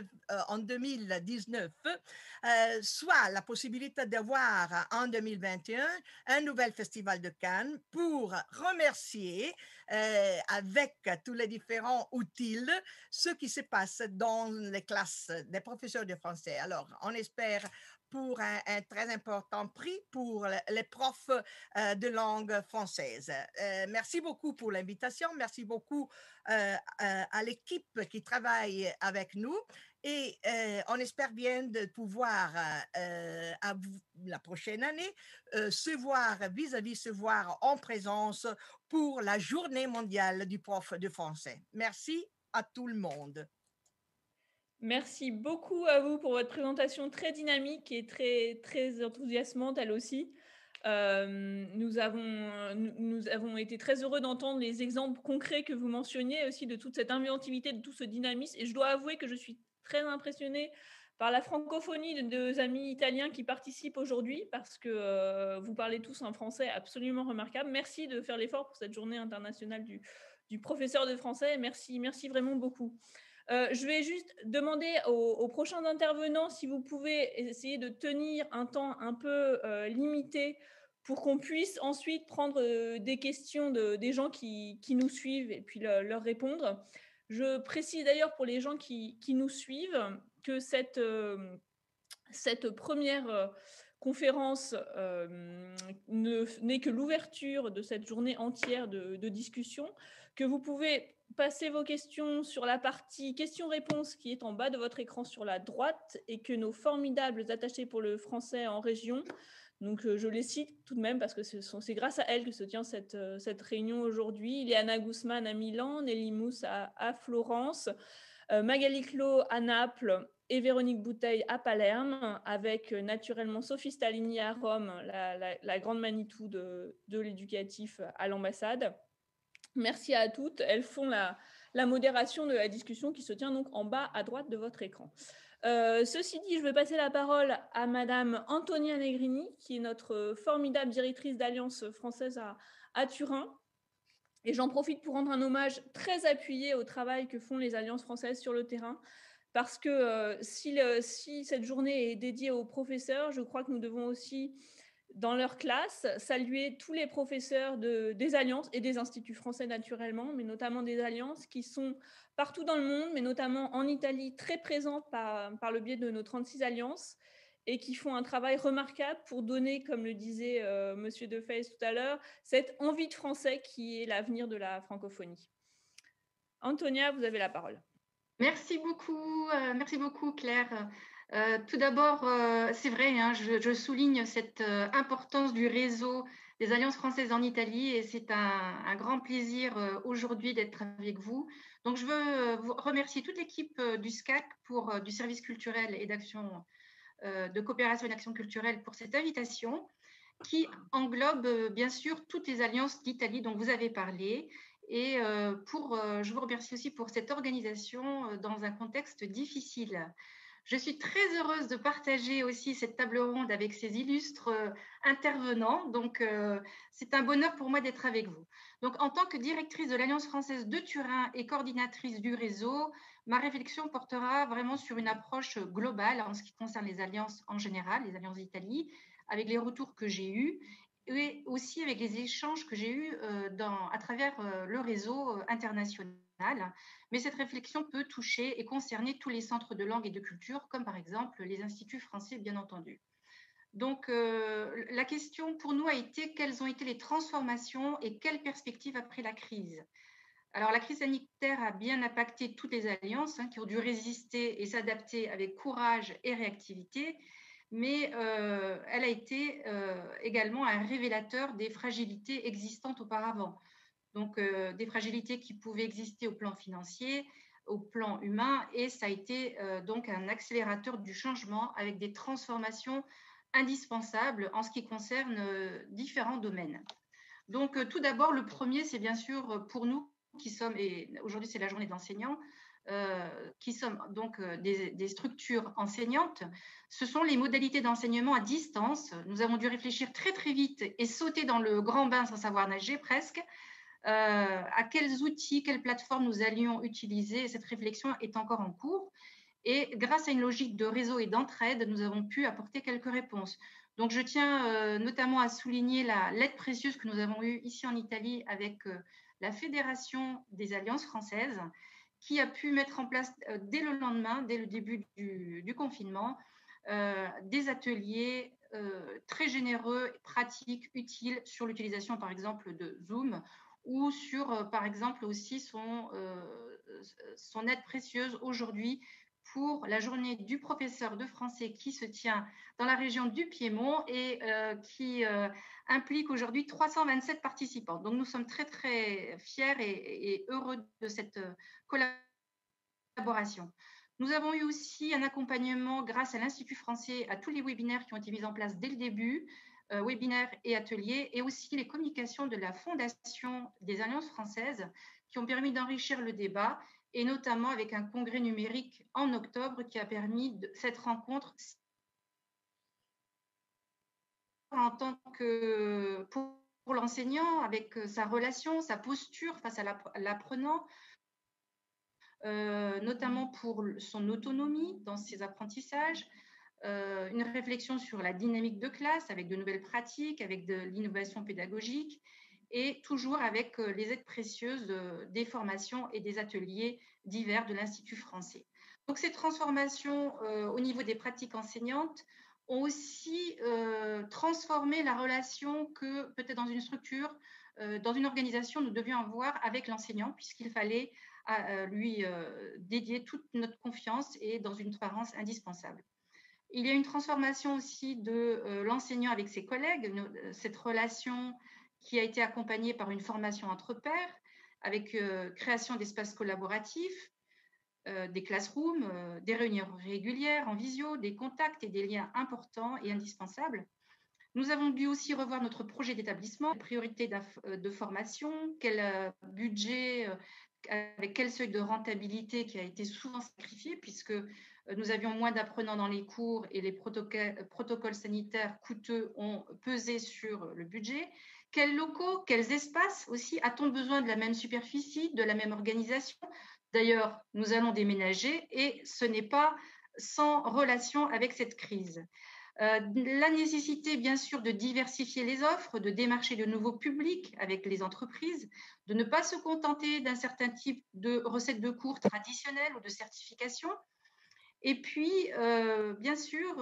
2019 soit la possibilité d'avoir en 2021 un nouvel festival de Cannes pour remercier avec tous les différents outils ce qui se passe dans les classes des professeurs de français. Alors, on espère pour un très important prix pour les profs de langue française. Merci beaucoup pour l'invitation. Merci beaucoup à l'équipe qui travaille avec nous. Et on espère bien de pouvoir, la prochaine année, se voir se voir en présence pour la journée mondiale du prof de français. Merci à tout le monde. Merci beaucoup à vous pour votre présentation très dynamique et très, très enthousiasmante, elle aussi. Nous avons été très heureux d'entendre les exemples concrets que vous mentionniez, aussi de toute cette inventivité, de tout ce dynamisme. Et je dois avouer que je suis très impressionnée par la francophonie de deux amis italiens qui participent aujourd'hui, parce que vous parlez tous un français absolument remarquable. Merci de faire l'effort pour cette journée internationale du professeur de français. Merci vraiment beaucoup. Je vais juste demander aux prochains intervenants si vous pouvez essayer de tenir un temps un peu limité pour qu'on puisse ensuite prendre des questions des gens qui nous suivent et puis leur répondre. Je précise d'ailleurs pour les gens qui nous suivent que cette première conférence n'est que l'ouverture de cette journée entière de discussion, que vous pouvez passer vos questions sur la partie questions-réponses qui est en bas de votre écran sur la droite et que nos formidables attachés pour le français en région Donc, je les cite tout de même parce que c'est grâce à elles que se tient cette réunion aujourd'hui. Ileana Guzman à Milan, Nelly Mousse à Florence, Magali Clot à Naples et Véronique Bouteille à Palerme, avec naturellement Sophie Stalini à Rome, la grande Manitou de l'éducatif à l'ambassade. Merci à toutes. Elles font la modération de la discussion qui se tient donc en bas à droite de votre écran. Ceci dit, je vais passer la parole à Madame Antonia Negrini, qui est notre formidable directrice d'Alliance française à Turin. Et j'en profite pour rendre un hommage très appuyé au travail que font les alliances françaises sur le terrain, parce que si cette journée est dédiée aux professeurs, je crois que nous devons aussi, dans leur classe, saluer tous les professeurs des alliances et des instituts français naturellement, mais notamment des alliances qui sont partout dans le monde, mais notamment en Italie, très présentes par le biais de nos 36 alliances, et qui font un travail remarquable pour donner, comme le disait Monsieur Defez tout à l'heure, cette envie de français qui est l'avenir de la francophonie. Antonia, vous avez la parole. Merci beaucoup Claire. Tout d'abord, c'est vrai, hein, je souligne cette importance du réseau des Alliances françaises en Italie et c'est un grand plaisir aujourd'hui d'être avec vous. Donc, je veux vous remercier toute l'équipe du SCAC du Service culturel et d'action de coopération et d'action culturelle pour cette invitation qui englobe bien sûr toutes les alliances d'Italie dont vous avez parlé. Et je vous remercie aussi pour cette organisation dans un contexte difficile. Je suis très heureuse de partager aussi cette table ronde avec ces illustres intervenants. Donc, c'est un bonheur pour moi d'être avec vous. Donc, en tant que directrice de l'Alliance française de Turin et coordinatrice du réseau, ma réflexion portera vraiment sur une approche globale en ce qui concerne les alliances en général, les alliances d'Italie, avec les retours que j'ai eus et aussi avec les échanges que j'ai eus à travers le réseau international. Mais cette réflexion peut toucher et concerner tous les centres de langue et de culture, comme par exemple les instituts français, bien entendu. Donc, la question pour nous a été quelles ont été les transformations et quelles perspectives après la crise. Alors, la crise sanitaire a bien impacté toutes les alliances qui ont dû résister et s'adapter avec courage et réactivité, mais elle a été également un révélateur des fragilités existantes auparavant. Donc, des fragilités qui pouvaient exister au plan financier, au plan humain, et ça a été donc un accélérateur du changement avec des transformations indispensables en ce qui concerne différents domaines. Donc, tout d'abord, le premier, c'est bien sûr pour nous qui sommes, et aujourd'hui c'est la journée d'enseignants, qui sommes donc des structures enseignantes, ce sont les modalités d'enseignement à distance. Nous avons dû réfléchir très très vite et sauter dans le grand bain sans savoir nager presque, à quels outils, quelles plateformes nous allions utiliser. Cette réflexion est encore en cours et grâce à une logique de réseau et d'entraide, nous avons pu apporter quelques réponses. Donc je tiens notamment à souligner l'aide précieuse que nous avons eue ici en Italie avec la Fédération des Alliances françaises, qui a pu mettre en place dès le lendemain, dès le début du confinement, des ateliers très généreux, pratiques, utiles sur l'utilisation par exemple de Zoom ou sur par exemple aussi son aide précieuse aujourd'hui pour la journée du professeur de français qui se tient dans la région du Piémont et qui implique aujourd'hui 327 participants. Donc, nous sommes très, très fiers et heureux de cette collaboration. Nous avons eu aussi un accompagnement grâce à l'Institut français à tous les webinaires qui ont été mis en place dès le début, webinaires et ateliers, et aussi les communications de la Fondation des Alliances françaises qui ont permis d'enrichir le débat, et notamment avec un congrès numérique en octobre qui a permis cette rencontre en tant que pour l'enseignant, avec sa relation, sa posture face à l'apprenant, notamment pour son autonomie dans ses apprentissages, une réflexion sur la dynamique de classe avec de nouvelles pratiques, avec de l'innovation pédagogique, et toujours avec les aides précieuses des formations et des ateliers divers de l'Institut français. Donc, ces transformations au niveau des pratiques enseignantes ont aussi transformé la relation que peut-être dans une structure, dans une organisation, nous devions avoir avec l'enseignant, puisqu'il fallait lui dédier toute notre confiance et dans une transparence indispensable. Il y a une transformation aussi de l'enseignant avec ses collègues, cette relation qui a été accompagnée par une formation entre pairs, avec création d'espaces collaboratifs, des classrooms, des réunions régulières en visio, des contacts et des liens importants et indispensables. Nous avons dû aussi revoir notre projet d'établissement, priorités de formation, quel budget, avec quel seuil de rentabilité qui a été souvent sacrifié, puisque nous avions moins d'apprenants dans les cours et les protocoles sanitaires coûteux ont pesé sur le budget. Quels locaux, quels espaces aussi? A-t-on besoin de la même superficie, de la même organisation? D'ailleurs, nous allons déménager et ce n'est pas sans relation avec cette crise. La nécessité, bien sûr, de diversifier les offres, de démarcher de nouveaux publics avec les entreprises, de ne pas se contenter d'un certain type de recettes de cours traditionnelles ou de certification. Et puis, bien sûr,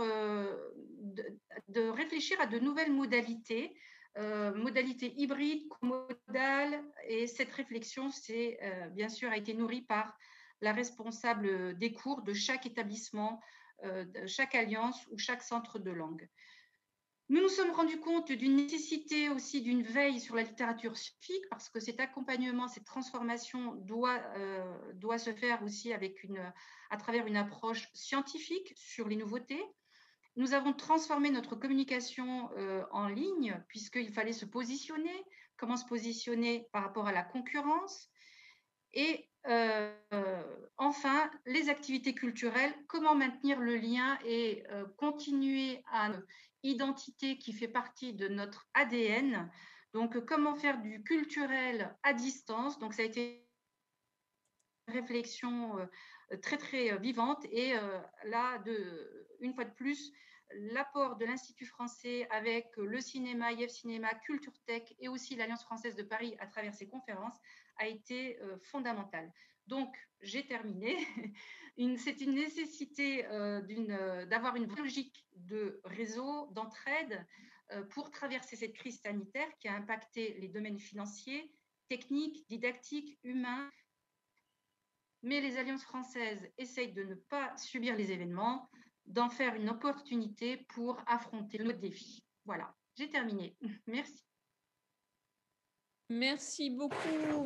de réfléchir à de nouvelles modalités, modalités hybrides, comodales. Et cette réflexion, bien sûr, a été nourrie par la responsable des cours de chaque établissement, de chaque alliance ou chaque centre de langue. Nous nous sommes rendus compte d'une nécessité aussi d'une veille sur la littérature scientifique, parce que cet accompagnement, cette transformation doit se faire aussi à travers une approche scientifique sur les nouveautés. Nous avons transformé notre communication en ligne, puisqu'il fallait se positionner. Comment se positionner par rapport à la concurrence? Et enfin, les activités culturelles, comment maintenir le lien et continuer à une identité qui fait partie de notre ADN. Donc, comment faire du culturel à distance? Donc, ça a été une réflexion très, très vivante. Et là, une fois de plus, l'apport de l'Institut français avec le cinéma, IF Cinéma, Culture Tech et aussi l'Alliance française de Paris à travers ses conférences a été fondamental. Donc, j'ai terminé. C'est une nécessité d'avoir une vraie logique de réseau, d'entraide pour traverser cette crise sanitaire qui a impacté les domaines financiers, techniques, didactiques, humains. Mais les alliances françaises essayent de ne pas subir les événements, d'en faire une opportunité pour affronter nos défis. Voilà, j'ai terminé. Merci. Merci beaucoup,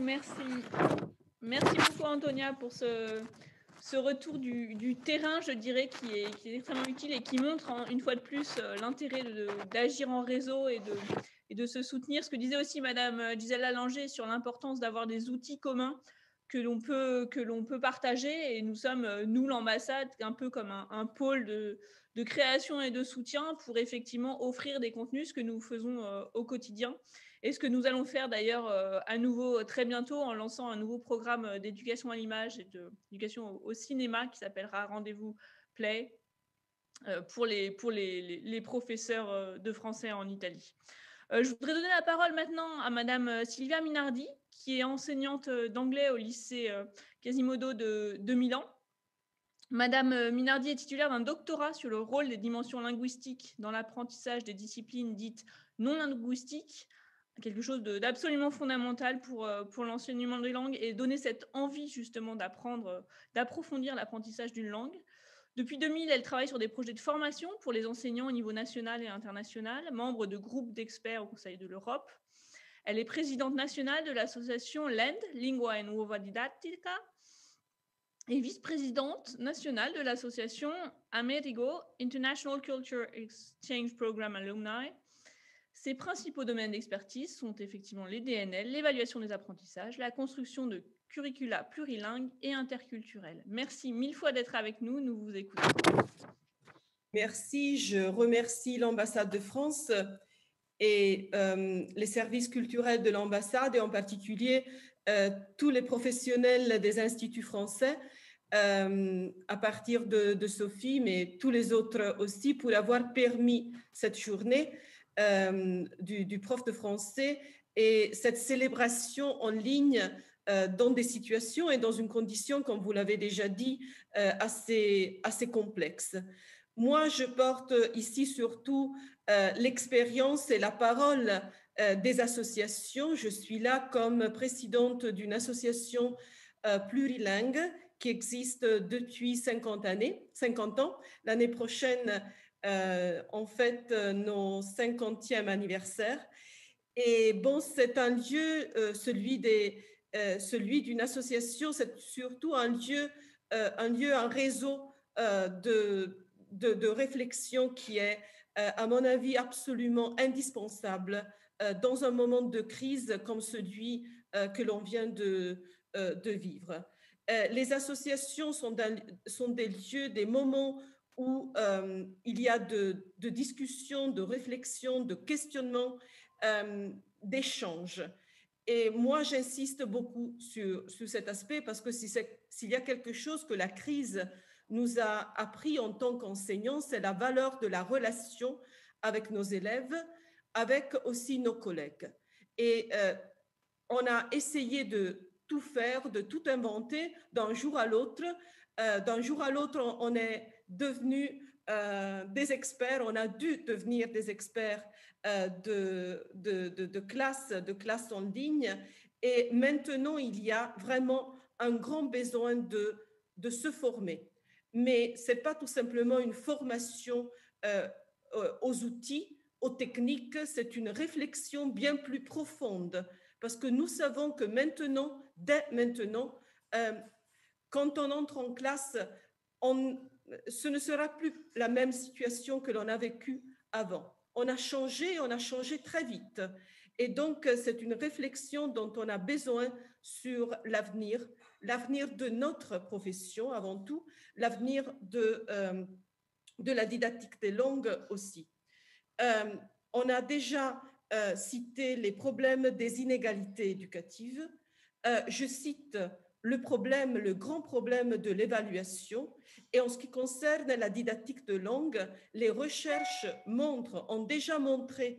merci beaucoup Antonia pour ce retour du terrain, je dirais, qui est extrêmement utile et qui montre une fois de plus l'intérêt d'agir en réseau et de se soutenir. Ce que disait aussi Madame Gisèle Lallanger sur l'importance d'avoir des outils communs que l'on peut partager, et nous sommes, nous l'ambassade, un peu comme un pôle de création et de soutien pour effectivement offrir des contenus, ce que nous faisons au quotidien. Et ce que nous allons faire d'ailleurs à nouveau très bientôt en lançant un nouveau programme d'éducation à l'image et d'éducation au cinéma qui s'appellera Rendez-vous Play pour les professeurs de français en Italie. Je voudrais donner la parole maintenant à Madame Sylvia Minardi, qui est enseignante d'anglais au lycée Quasimodo de Milan. Madame Minardi est titulaire d'un doctorat sur le rôle des dimensions linguistiques dans l'apprentissage des disciplines dites non linguistiques, quelque chose d'absolument fondamental pour l'enseignement des langues et donner cette envie justement d'approfondir l'apprentissage d'une langue. Depuis 2000, elle travaille sur des projets de formation pour les enseignants au niveau national et international, membre de groupes d'experts au Conseil de l'Europe. Elle est présidente nationale de l'association LEND, Lingua e Nuova Didattica, et vice-présidente nationale de l'association Amerigo, International Culture Exchange Program Alumni. Ses principaux domaines d'expertise sont effectivement les DNL, l'évaluation des apprentissages, la construction de curricula plurilingues et interculturels. Merci mille fois d'être avec nous, nous vous écoutons. Merci, je remercie l'ambassade de France et les services culturels de l'ambassade et en particulier tous les professionnels des instituts français à partir de Sophie, mais tous les autres aussi pour avoir permis cette journée du prof de français et cette célébration en ligne dans des situations et dans une condition, comme vous l'avez déjà dit, assez complexe. Moi, je porte ici surtout l'expérience et la parole des associations. Je suis là comme présidente d'une association plurilingue qui existe depuis 50 ans. L'année prochaine, on fête nos 50e anniversaire. Et bon, c'est un lieu, celui d'une association, c'est surtout un lieu, un réseau de réflexion qui est, à mon avis, absolument indispensable dans un moment de crise comme celui que l'on vient de vivre. Les associations sont des lieux, des moments où il y a de discussions, de réflexions, de questionnements, d'échanges. Et moi, j'insiste beaucoup sur cet aspect parce que s'il y a quelque chose que la crise nous a appris en tant qu'enseignants, c'est la valeur de la relation avec nos élèves, avec aussi nos collègues. Et on a essayé de tout faire, de tout inventer d'un jour à l'autre. D'un jour à l'autre, on est devenu des experts, on a dû devenir des experts de classe en ligne. Et maintenant, il y a vraiment un grand besoin de se former. Mais ce n'est pas tout simplement une formation aux outils, aux techniques, c'est une réflexion bien plus profonde. Parce que nous savons que maintenant, dès maintenant, quand on entre en classe, ce ne sera plus la même situation que l'on a vécue avant. On a changé très vite. Et donc, c'est une réflexion dont on a besoin sur l'avenir de notre profession avant tout, l'avenir de la didactique des langues aussi. On a déjà cité les problèmes des inégalités éducatives. Je cite le grand problème de l'évaluation. Et en ce qui concerne la didactique de langue, les recherches ont déjà montré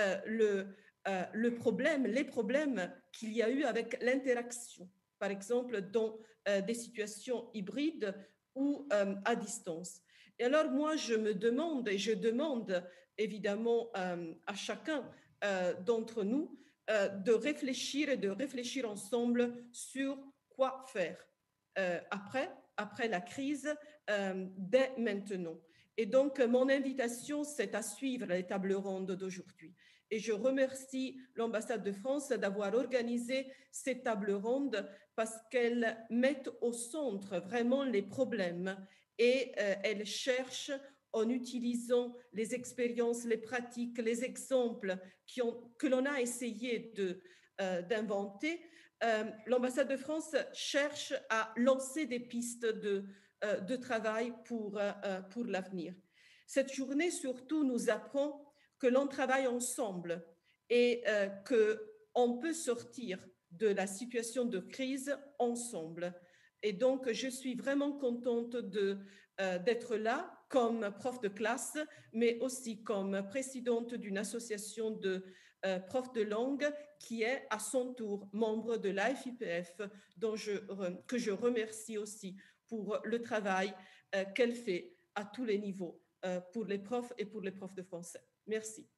les problèmes qu'il y a eu avec l'interaction, par exemple dans des situations hybrides ou à distance. Et alors moi, je me demande, et je demande évidemment à chacun d'entre nous de réfléchir ensemble sur quoi faire après la crise, dès maintenant. Et donc, mon invitation, c'est à suivre les tables rondes d'aujourd'hui. Et je remercie l'ambassade de France d'avoir organisé ces tables rondes parce qu'elles mettent au centre vraiment les problèmes et elles cherchent, en utilisant les expériences, les pratiques, les exemples que l'on a essayé d'inventer, l'ambassade de France cherche à lancer des pistes de travail pour l'avenir. Cette journée, surtout, nous apprend que l'on travaille ensemble et qu'on peut sortir de la situation de crise ensemble. Et donc, je suis vraiment contente d'être là comme prof de classe, mais aussi comme présidente d'une association de profs de langue qui est à son tour membre de l'AFIPF, que je remercie aussi pour le travail qu'elle fait à tous les niveaux pour les profs et pour les profs de français. Merci.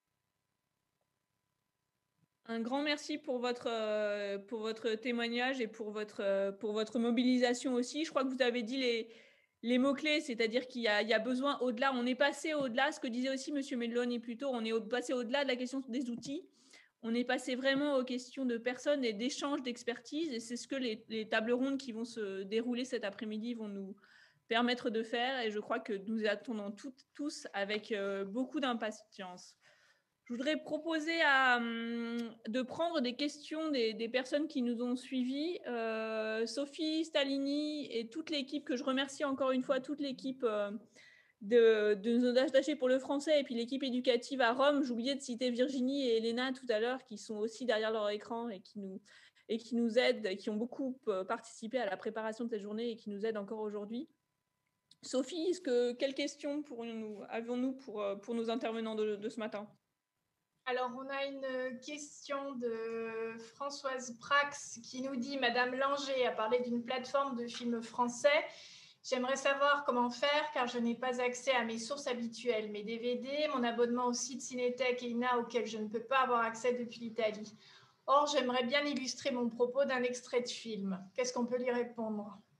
Un grand merci pour votre témoignage et pour votre mobilisation aussi. Je crois que vous avez dit les mots-clés, c'est-à-dire qu'il y a besoin au-delà. On est passé au-delà, ce que disait aussi M. Melloni plus tôt, on est passé au-delà de la question des outils. On est passé vraiment aux questions de personnes et d'échanges d'expertise. Et c'est ce que les tables rondes qui vont se dérouler cet après-midi vont nous permettre de faire. Et je crois que nous attendons tous avec beaucoup d'impatience. Je voudrais proposer de prendre des questions des personnes qui nous ont suivis. Sophie Stalini et toute l'équipe, que je remercie encore une fois, toute l'équipe de nos attachés pour le français et puis l'équipe éducative à Rome. J'oubliais de citer Virginie et Elena tout à l'heure, qui sont aussi derrière leur écran et qui nous aident, et qui ont beaucoup participé à la préparation de cette journée et qui nous aident encore aujourd'hui. Sophie, quelles questions avons-nous pour nos intervenants de ce matin ? Alors, on a une question de Françoise Prax qui nous dit « Madame Langer a parlé d'une plateforme de films français. J'aimerais savoir comment faire car je n'ai pas accès à mes sources habituelles, mes DVD, mon abonnement au site Cinétech et INA auquel je ne peux pas avoir accès depuis l'Italie. Or, j'aimerais bien illustrer mon propos d'un extrait de film. Qu'est-ce qu'on peut lui répondre ?»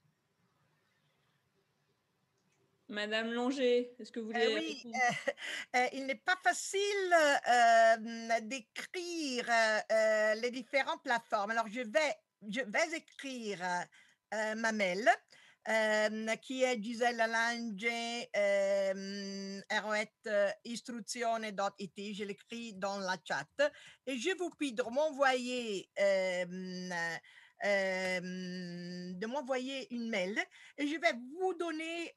Madame Langer, est-ce que vous voulez... Oui, il n'est pas facile d'écrire les différentes plateformes. Alors, je vais écrire ma mail qui est Gisella Lange istruzione.it. Je l'écris dans la chat et je vous prie de m'envoyer une mail et je vais vous donner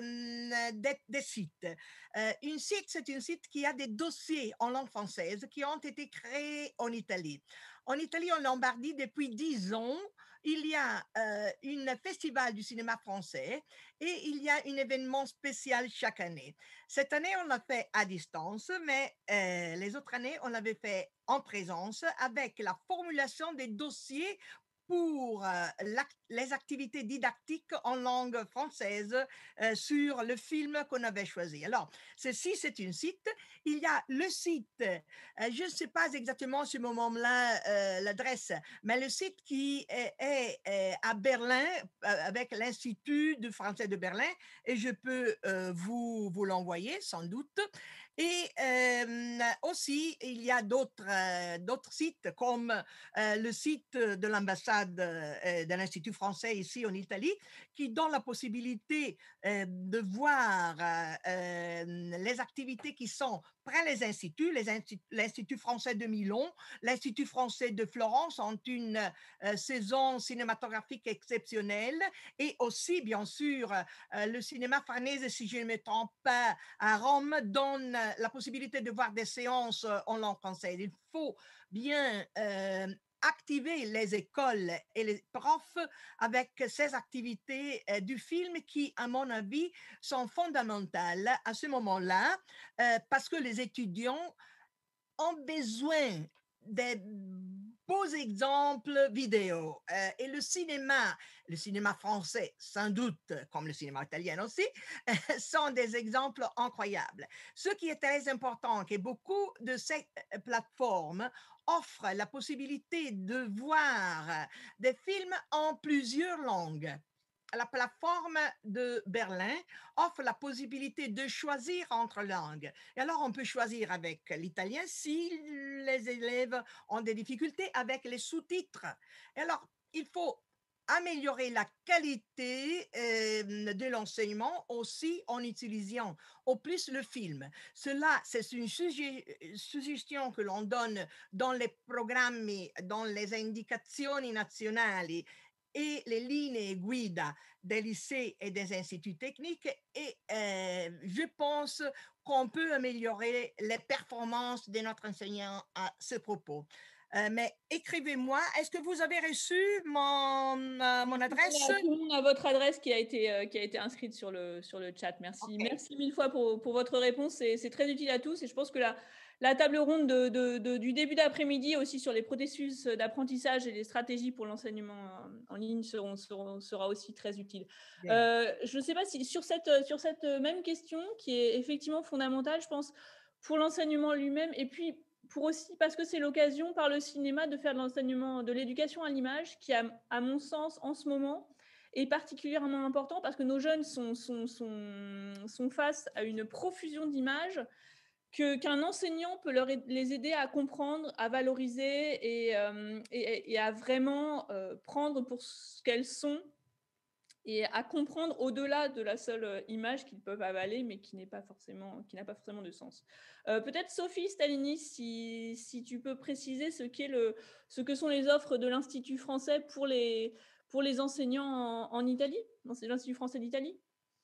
des sites. Un site, c'est un site qui a des dossiers en langue française qui ont été créés en Italie. En Italie, en Lombardie, depuis 10 ans, il y a un festival du cinéma français et il y a un événement spécial chaque année. Cette année, on l'a fait à distance, mais les autres années, on l'avait fait en présence avec la formulation des dossiers pour les activités didactiques en langue française sur le film qu'on avait choisi. Alors, ceci, c'est un site. Il y a le site, je ne sais pas exactement à ce moment-là l'adresse, mais le site qui est à Berlin avec l'Institut du français de Berlin, et je peux vous l'envoyer sans doute. Et aussi, il y a d'autres sites comme le site de l'ambassade de l'Institut français ici en Italie, qui donne la possibilité de voir les activités qui sont près les instituts. L'Institut français de Milan, l'Institut français de Florence ont une saison cinématographique exceptionnelle, et aussi, bien sûr, le cinéma Farnese, si je ne me trompe pas, à Rome, donne la possibilité de voir des séances en langue française. Il faut bien activer les écoles et les profs avec ces activités du film qui, à mon avis, sont fondamentales à ce moment-là parce que les étudiants ont besoin des beaux exemples vidéo. Et le cinéma français, sans doute, comme le cinéma italien aussi, sont des exemples incroyables. Ce qui est très important, que beaucoup de ces plateformes offrent la possibilité de voir des films en plusieurs langues. La plateforme de Berlin offre la possibilité de choisir entre langues. Et alors, on peut choisir avec l'italien si les élèves ont des difficultés avec les sous-titres. Et alors, il faut améliorer la qualité de l'enseignement aussi en utilisant au plus le film. Cela, c'est une suggestion que l'on donne dans les programmes, dans les indicazioni nazionali et les lignes guida des lycées et des instituts techniques, et je pense qu'on peut améliorer les performances de notre enseignant à ce propos. Mais écrivez-moi, est-ce que vous avez reçu mon adresse? Tout le monde a votre adresse qui a été inscrite sur le chat. Merci. Okay. Merci mille fois pour votre réponse. C'est très utile à tous, et je pense que la table ronde du début d'après-midi aussi sur les processus d'apprentissage et les stratégies pour l'enseignement en ligne sera aussi très utile. Je ne sais pas si sur cette même question qui est effectivement fondamentale, je pense, pour l'enseignement lui-même, et puis pour aussi, parce que c'est l'occasion par le cinéma de faire de l'enseignement, de l'éducation à l'image, qui, à mon sens, en ce moment, est particulièrement important, parce que nos jeunes sont face à une profusion d'images qu'un enseignant peut les aider à comprendre, à valoriser et à vraiment prendre pour ce qu'elles sont, et à comprendre au-delà de la seule image qu'ils peuvent avaler, mais qui n'a pas forcément de sens. Peut-être Sophie Stalini, si tu peux préciser ce que sont les offres de l'Institut français pour les enseignants en Italie, dans l'Institut français d'Italie.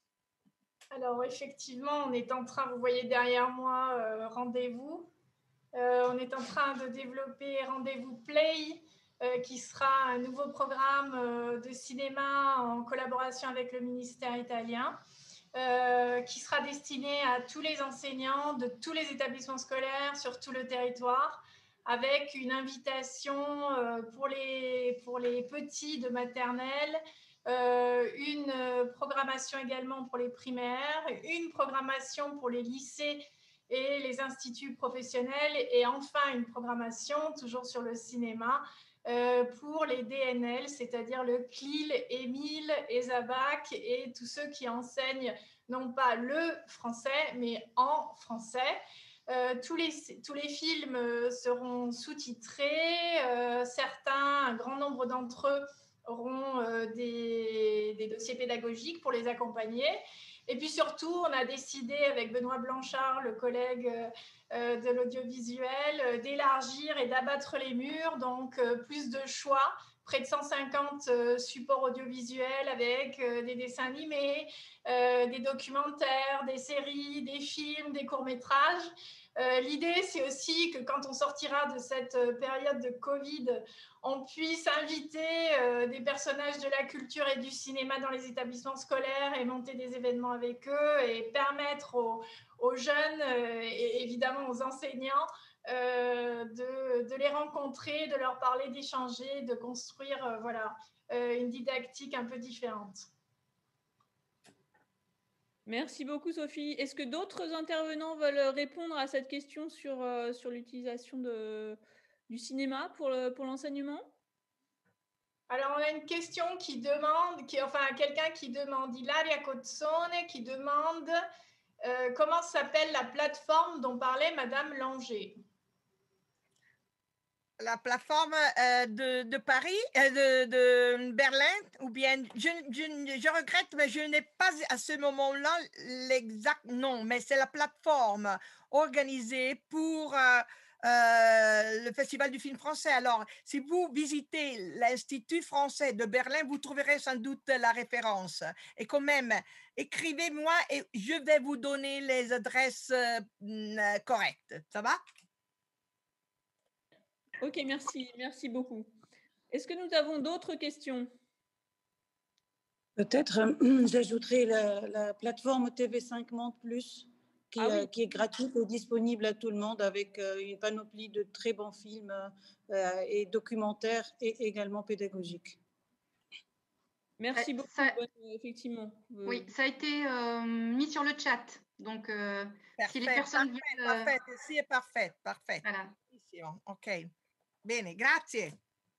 Alors effectivement, on est en train, vous voyez derrière moi, Rendez-vous. On est en train de développer Rendez-vous Play, qui sera un nouveau programme de cinéma en collaboration avec le ministère italien, qui sera destiné à tous les enseignants de tous les établissements scolaires sur tout le territoire, avec une invitation pour les petits de maternelle, une programmation également pour les primaires, une programmation pour les lycées et les instituts professionnels, et enfin une programmation toujours sur le cinéma pour les DNL, c'est-à-dire le CLIL, EMIL, ESABAC et tous ceux qui enseignent non pas le français, mais en français. Tous les films seront sous-titrés. Certains, un grand nombre d'entre eux, auront des dossiers pédagogiques pour les accompagner. Et puis surtout, on a décidé avec Benoît Blanchard, le collègue de l'audiovisuel, d'élargir et d'abattre les murs, donc plus de choix, près de 150 supports audiovisuels avec des dessins animés, des documentaires, des séries, des films, des courts-métrages. L'idée, c'est aussi que quand on sortira de cette période de Covid, on puisse inviter des personnages de la culture et du cinéma dans les établissements scolaires et monter des événements avec eux et permettre aux jeunes et évidemment aux enseignants de les rencontrer, de leur parler, d'échanger, de construire une didactique un peu différente. Merci beaucoup, Sophie. Est-ce que d'autres intervenants veulent répondre à cette question sur l'utilisation du cinéma pour l'enseignement? Alors, on a une question quelqu'un qui demande, Ilaria Cozzone, qui demande comment s'appelle la plateforme dont parlait Madame Langer. La plateforme de Paris, de Berlin, ou bien, je regrette, mais je n'ai pas à ce moment-là l'exact nom, mais c'est la plateforme organisée pour le Festival du film français. Alors, si vous visitez l'Institut français de Berlin, vous trouverez sans doute la référence. Et quand même, écrivez-moi et je vais vous donner les adresses correctes. Ça va? Ok, merci beaucoup. Est-ce que nous avons d'autres questions? Peut-être, j'ajouterai la plateforme TV5 Monde Plus, qui est gratuite et disponible à tout le monde avec une panoplie de très bons films et documentaires et également pédagogiques. Merci beaucoup, effectivement. Oui, ça a été mis sur le chat. Donc, si les personnes veulent... Parfait, sì, è perfetto. Voilà. Ok, bene, grazie.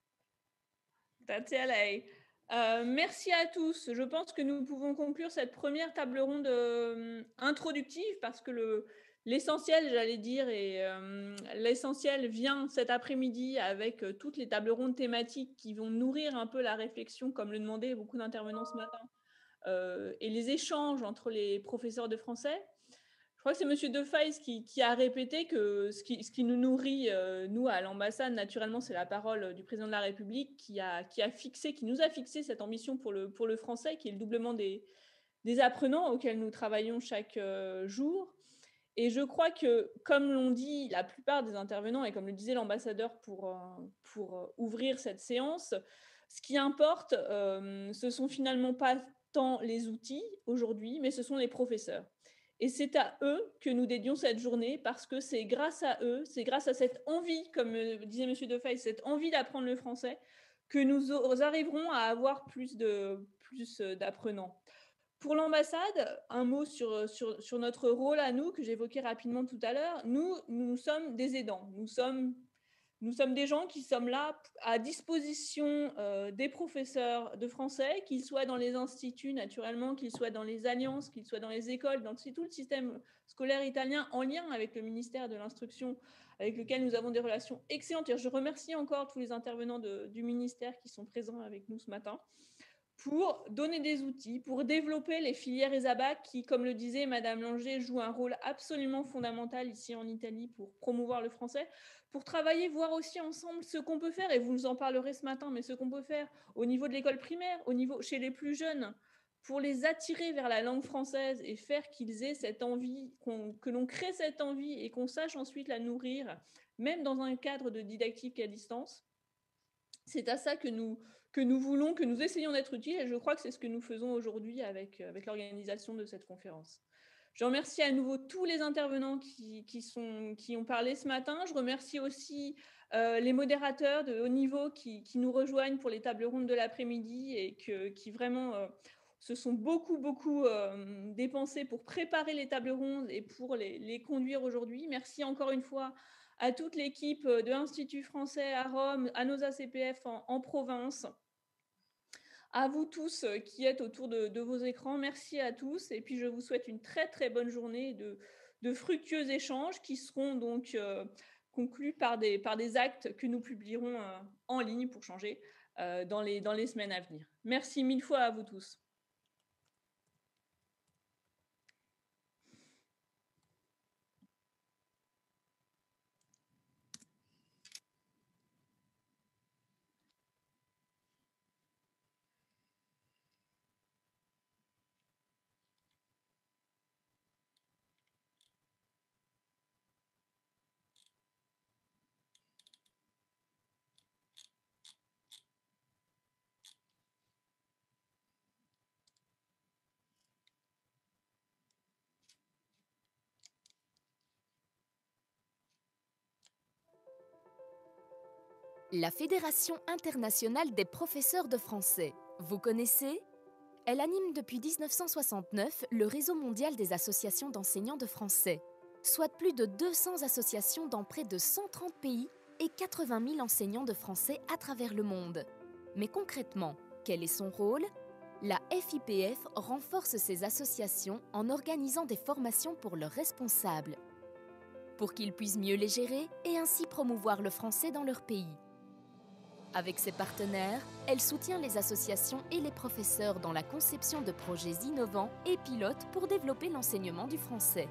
Grazie a lei. Merci à tous. Je pense que nous pouvons conclure cette première table ronde introductive parce que l'essentiel, j'allais dire, et l'essentiel vient cet après-midi avec toutes les tables rondes thématiques qui vont nourrir un peu la réflexion, comme le demandaient beaucoup d'intervenants ce matin, et les échanges entre les professeurs de français. Je crois que c'est M. Defaïs qui a répété que ce qui nous nourrit, nous, à l'ambassade, naturellement, c'est la parole du président de la République qui nous a fixé cette ambition pour le français, qui est le doublement des apprenants auxquels nous travaillons chaque jour. Et je crois que, comme l'ont dit la plupart des intervenants, et comme le disait l'ambassadeur pour ouvrir cette séance, ce qui importe, ce sont finalement pas tant les outils aujourd'hui, mais ce sont les professeurs. Et c'est à eux que nous dédions cette journée parce que c'est grâce à eux, c'est grâce à cette envie, comme disait M. Defaï, cette envie d'apprendre le français, que nous arriverons à avoir plus d'apprenants. Pour l'ambassade, un mot sur notre rôle à nous, que j'évoquais rapidement tout à l'heure. Nous sommes des aidants. Nous sommes des gens qui sommes là à disposition des professeurs de français, qu'ils soient dans les instituts naturellement, qu'ils soient dans les alliances, qu'ils soient dans les écoles, dans tout le système scolaire italien en lien avec le ministère de l'Instruction, avec lequel nous avons des relations excellentes. Je remercie encore tous les intervenants du ministère qui sont présents avec nous ce matin pour donner des outils, pour développer les filières ESABAC qui, comme le disait Madame Langer, jouent un rôle absolument fondamental ici en Italie pour promouvoir le français, pour travailler, voir aussi ensemble ce qu'on peut faire, et vous nous en parlerez ce matin, mais ce qu'on peut faire au niveau de l'école primaire, chez les plus jeunes, pour les attirer vers la langue française et faire qu'ils aient cette envie, que l'on crée cette envie et qu'on sache ensuite la nourrir, même dans un cadre de didactique à distance. C'est à ça que nous voulons, que nous essayons d'être utiles, et je crois que c'est ce que nous faisons aujourd'hui avec l'organisation de cette conférence. Je remercie à nouveau tous les intervenants qui ont parlé ce matin. Je remercie aussi les modérateurs de haut niveau qui nous rejoignent pour les tables rondes de l'après-midi et qui vraiment se sont beaucoup dépensés pour préparer les tables rondes et pour les conduire aujourd'hui. Merci encore une fois à toute l'équipe de l'Institut français à Rome, à nos ACPF en province, À vous tous qui êtes autour de vos écrans, merci à tous. Et puis, je vous souhaite une très, très bonne journée de fructueux échanges qui seront donc conclus par des actes que nous publierons en ligne pour changer dans les semaines à venir. Merci mille fois à vous tous. La Fédération internationale des professeurs de français, vous connaissez? Elle anime depuis 1969 le réseau mondial des associations d'enseignants de français, soit plus de 200 associations dans près de 130 pays et 80 000 enseignants de français à travers le monde. Mais concrètement, quel est son rôle? La FIPF renforce ces associations en organisant des formations pour leurs responsables, pour qu'ils puissent mieux les gérer et ainsi promouvoir le français dans leur pays. Avec ses partenaires, elle soutient les associations et les professeurs dans la conception de projets innovants et pilotes pour développer l'enseignement du français.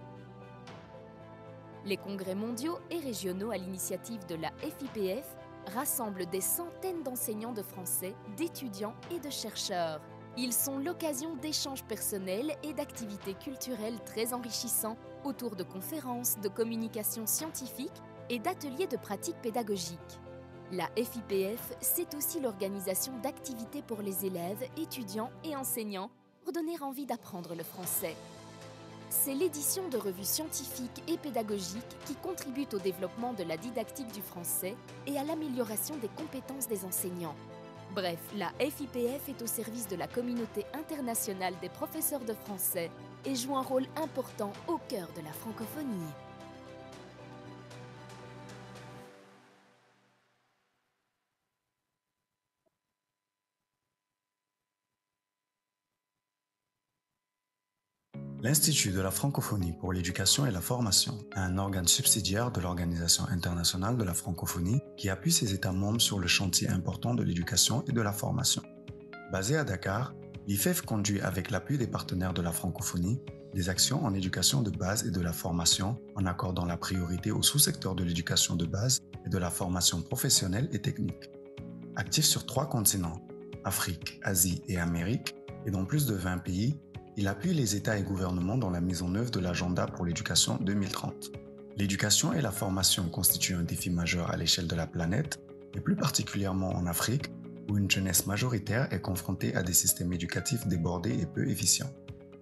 Les congrès mondiaux et régionaux à l'initiative de la FIPF rassemblent des centaines d'enseignants de français, d'étudiants et de chercheurs. Ils sont l'occasion d'échanges personnels et d'activités culturelles très enrichissants autour de conférences, de communication scientifique et d'ateliers de pratiques pédagogiques. La FIPF, c'est aussi l'organisation d'activités pour les élèves, étudiants et enseignants pour donner envie d'apprendre le français. C'est l'édition de revues scientifiques et pédagogiques qui contribuent au développement de la didactique du français et à l'amélioration des compétences des enseignants. Bref, la FIPF est au service de la communauté internationale des professeurs de français et joue un rôle important au cœur de la francophonie. L'Institut de la francophonie pour l'éducation et la formation est un organe subsidiaire de l'Organisation internationale de la francophonie qui appuie ses États membres sur le chantier important de l'éducation et de la formation. Basé à Dakar, l'IFEF conduit avec l'appui des partenaires de la francophonie des actions en éducation de base et de la formation en accordant la priorité au sous-secteur de l'éducation de base et de la formation professionnelle et technique. Actif sur 3 continents, Afrique, Asie et Amérique, et dans plus de 20 pays, il appuie les États et gouvernements dans la mise en œuvre de l'agenda pour l'éducation 2030. L'éducation et la formation constituent un défi majeur à l'échelle de la planète, et plus particulièrement en Afrique, où une jeunesse majoritaire est confrontée à des systèmes éducatifs débordés et peu efficients.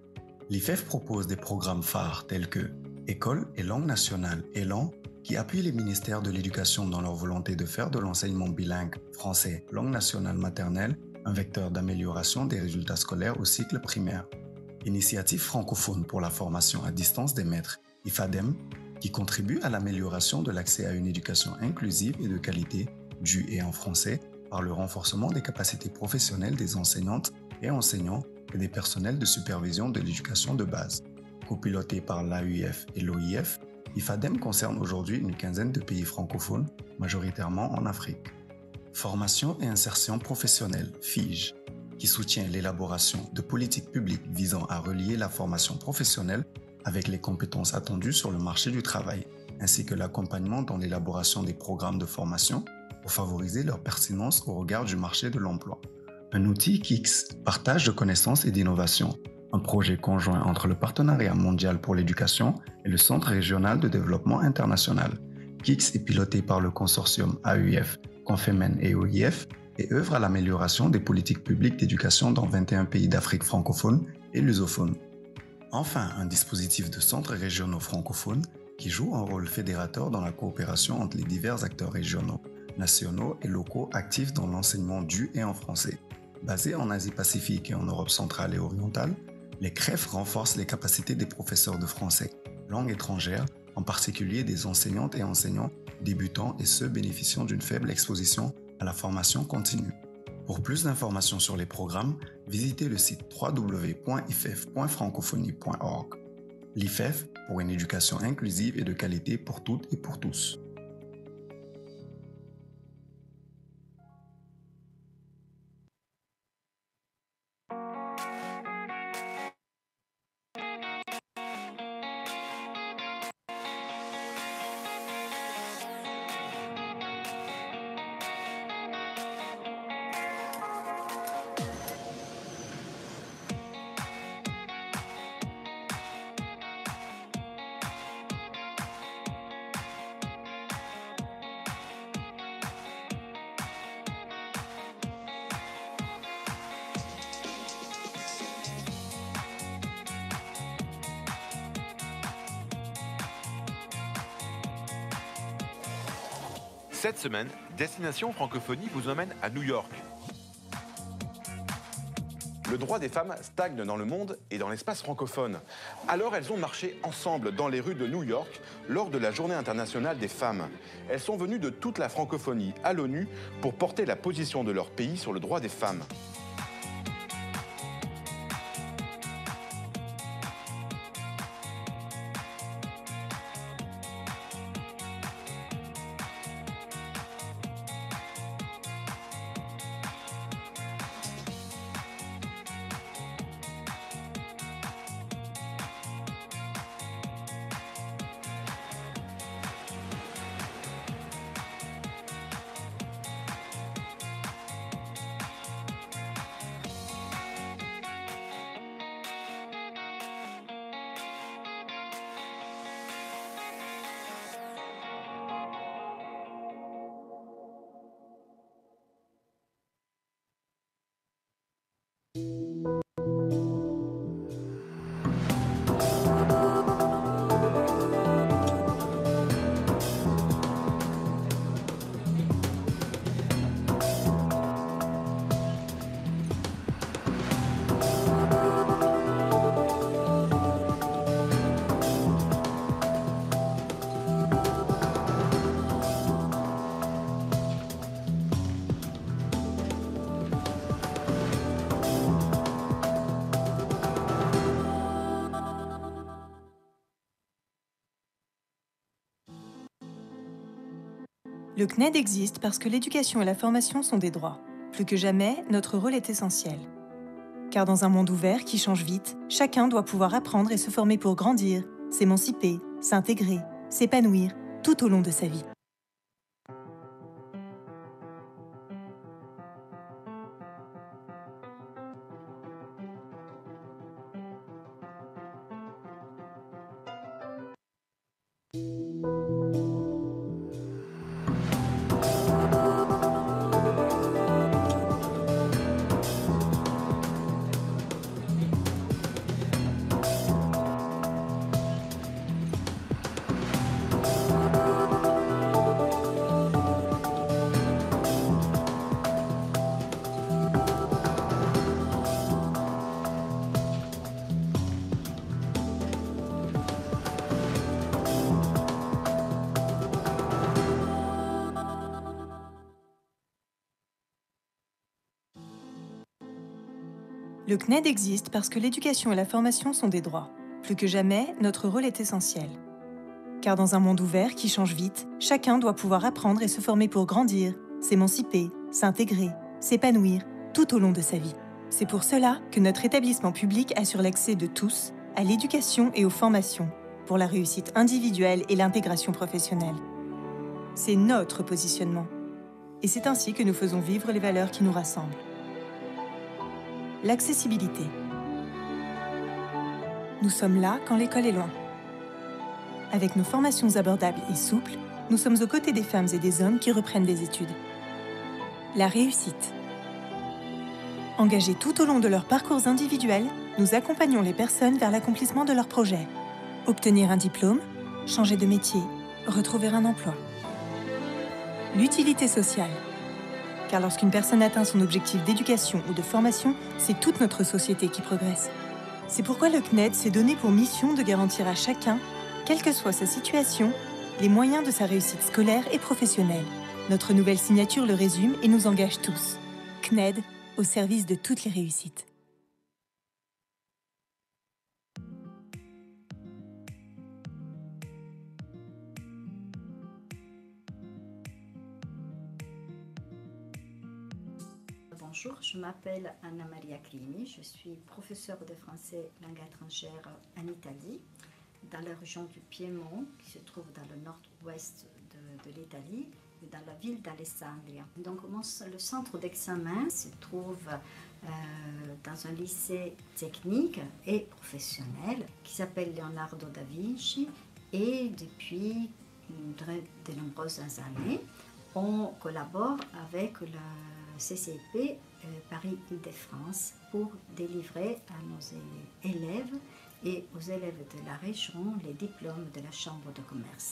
L'IFEF propose des programmes phares tels que École et langue nationale Élan, qui appuient les ministères de l'Éducation dans leur volonté de faire de l'enseignement bilingue français, langue nationale maternelle, un vecteur d'amélioration des résultats scolaires au cycle primaire. Initiative francophone pour la formation à distance des maîtres, IFADEM, qui contribue à l'amélioration de l'accès à une éducation inclusive et de qualité, du et en français, par le renforcement des capacités professionnelles des enseignantes et enseignants et des personnels de supervision de l'éducation de base. Copiloté par l'AUIF et l'OIF, IFADEM concerne aujourd'hui une quinzaine de pays francophones, majoritairement en Afrique. Formation et insertion professionnelle, FIGE, qui soutient l'élaboration de politiques publiques visant à relier la formation professionnelle avec les compétences attendues sur le marché du travail, ainsi que l'accompagnement dans l'élaboration des programmes de formation pour favoriser leur pertinence au regard du marché de l'emploi. Un outil KIX, partage de connaissances et d'innovation, un projet conjoint entre le Partenariat mondial pour l'éducation et le Centre régional de développement international. KIX est piloté par le consortium AUF, Confemen et OIF, et œuvre à l'amélioration des politiques publiques d'éducation dans 21 pays d'Afrique francophone et lusophone. Enfin, un dispositif de centres régionaux francophones qui joue un rôle fédérateur dans la coopération entre les divers acteurs régionaux, nationaux et locaux actifs dans l'enseignement du et en français. Basé en Asie-Pacifique et en Europe centrale et orientale, les CREF renforcent les capacités des professeurs de français, langue étrangère, en particulier des enseignantes et enseignants débutants et ceux bénéficiant d'une faible exposition à la formation continue. Pour plus d'informations sur les programmes, visitez le site www.ifef.francophonie.org. L'IFEF pour une éducation inclusive et de qualité pour toutes et pour tous. Cette semaine, Destination Francophonie vous emmène à New York. Le droit des femmes stagne dans le monde et dans l'espace francophone. Alors elles ont marché ensemble dans les rues de New York lors de la Journée internationale des femmes. Elles sont venues de toute la francophonie à l'ONU pour porter la position de leur pays sur le droit des femmes. Le CNED existe parce que l'éducation et la formation sont des droits. Plus que jamais, notre rôle est essentiel. Car dans un monde ouvert qui change vite, chacun doit pouvoir apprendre et se former pour grandir, s'émanciper, s'intégrer, s'épanouir tout au long de sa vie. Le CNED existe parce que l'éducation et la formation sont des droits. Plus que jamais, notre rôle est essentiel. Car dans un monde ouvert qui change vite, chacun doit pouvoir apprendre et se former pour grandir, s'émanciper, s'intégrer, s'épanouir tout au long de sa vie. C'est pour cela que notre établissement public assure l'accès de tous à l'éducation et aux formations, pour la réussite individuelle et l'intégration professionnelle. C'est notre positionnement. Et c'est ainsi que nous faisons vivre les valeurs qui nous rassemblent. L'accessibilité. Nous sommes là quand l'école est loin. Avec nos formations abordables et souples, nous sommes aux côtés des femmes et des hommes qui reprennent des études. La réussite. Engagés tout au long de leurs parcours individuels, nous accompagnons les personnes vers l'accomplissement de leurs projets. Obtenir un diplôme, changer de métier, retrouver un emploi. L'utilité sociale. Car lorsqu'une personne atteint son objectif d'éducation ou de formation, c'est toute notre société qui progresse. C'est pourquoi le CNED s'est donné pour mission de garantir à chacun, quelle que soit sa situation, les moyens de sa réussite scolaire et professionnelle. Notre nouvelle signature le résume et nous engage tous. CNED, au service de toutes les réussites. Bonjour, je m'appelle Anna Maria Clini, je suis professeure de français langue étrangère en Italie, dans la région du Piémont, qui se trouve dans le nord-ouest de l'Italie, et dans la ville d'Alessandria. Donc le centre d'examen se trouve dans un lycée technique et professionnel qui s'appelle Leonardo da Vinci, et depuis de nombreuses années, on collabore avec la CCIP Paris-Île-de-France pour délivrer à nos élèves et aux élèves de la région les diplômes de la Chambre de commerce.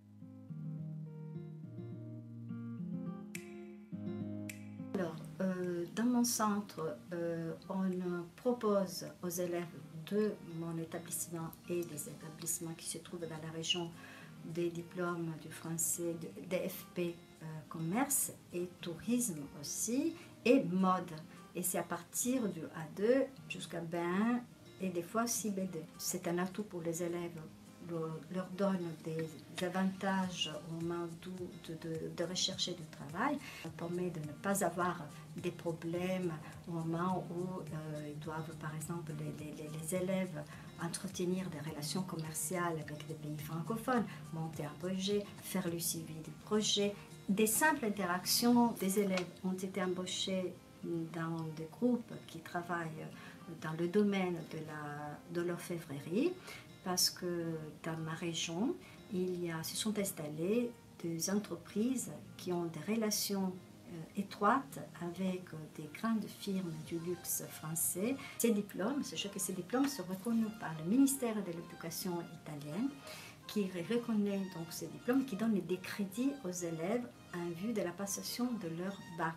Alors, dans mon centre, on propose aux élèves de mon établissement et des établissements qui se trouvent dans la région des diplômes du français DFP commerce et tourisme aussi, et mode. Et c'est à partir du A2 jusqu'à B1 et des fois aussi B2. C'est un atout pour les élèves, leur donne des avantages au moment de rechercher du travail. Ça permet de ne pas avoir des problèmes au moment où ils doivent, par exemple, les élèves entretenir des relations commerciales avec les pays francophones, monter un projet, faire le suivi du projet. Des simples interactions, des élèves ont été embauchés dans des groupes qui travaillent dans le domaine de l'orfèvrerie, parce que dans ma région, se sont installées des entreprises qui ont des relations étroites avec des grandes firmes du luxe français. Ces diplômes, sachez que ces diplômes sont reconnus par le ministère de l'Éducation italien, qui reconnaît donc ces diplômes, qui donne des crédits aux élèves en vue de la passation de leur bac.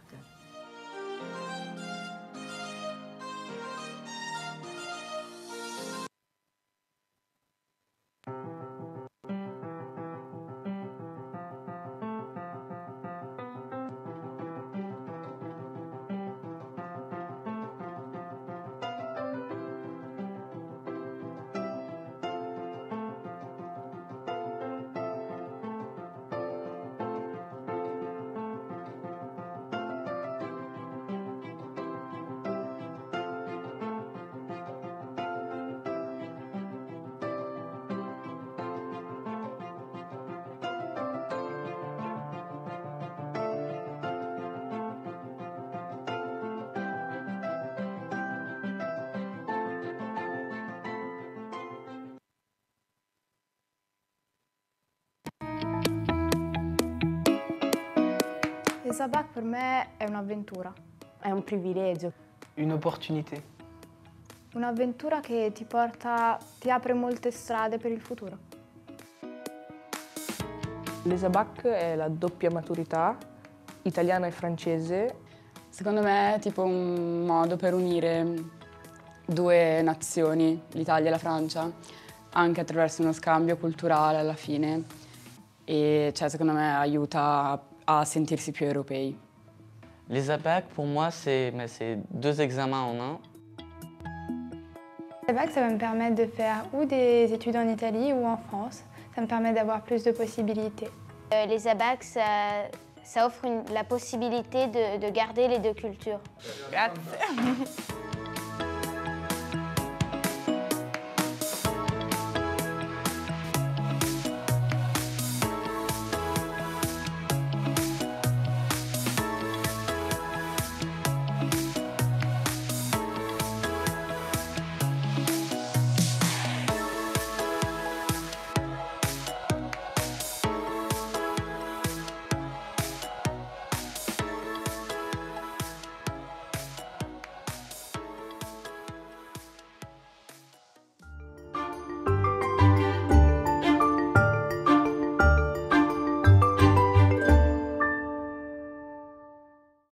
Sabac per me è un'avventura. È un privilegio. Un'opportunità. Un'avventura che ti apre molte strade per il futuro. L'ESABAC è la doppia maturità, italiana e francese. Secondo me è tipo un modo per unire due nazioni, l'Italia e la Francia, anche attraverso uno scambio culturale alla fine. E secondo me aiuta à sentirsi più europei. L'ESABAC, pour moi, c'est 2 examens en un. L'ESABAC, ça va me permettre de faire ou des études en Italie ou en France. Ça me permet d'avoir plus de possibilités. L'ESABAC, ça offre la possibilité de garder les deux cultures. Grazie.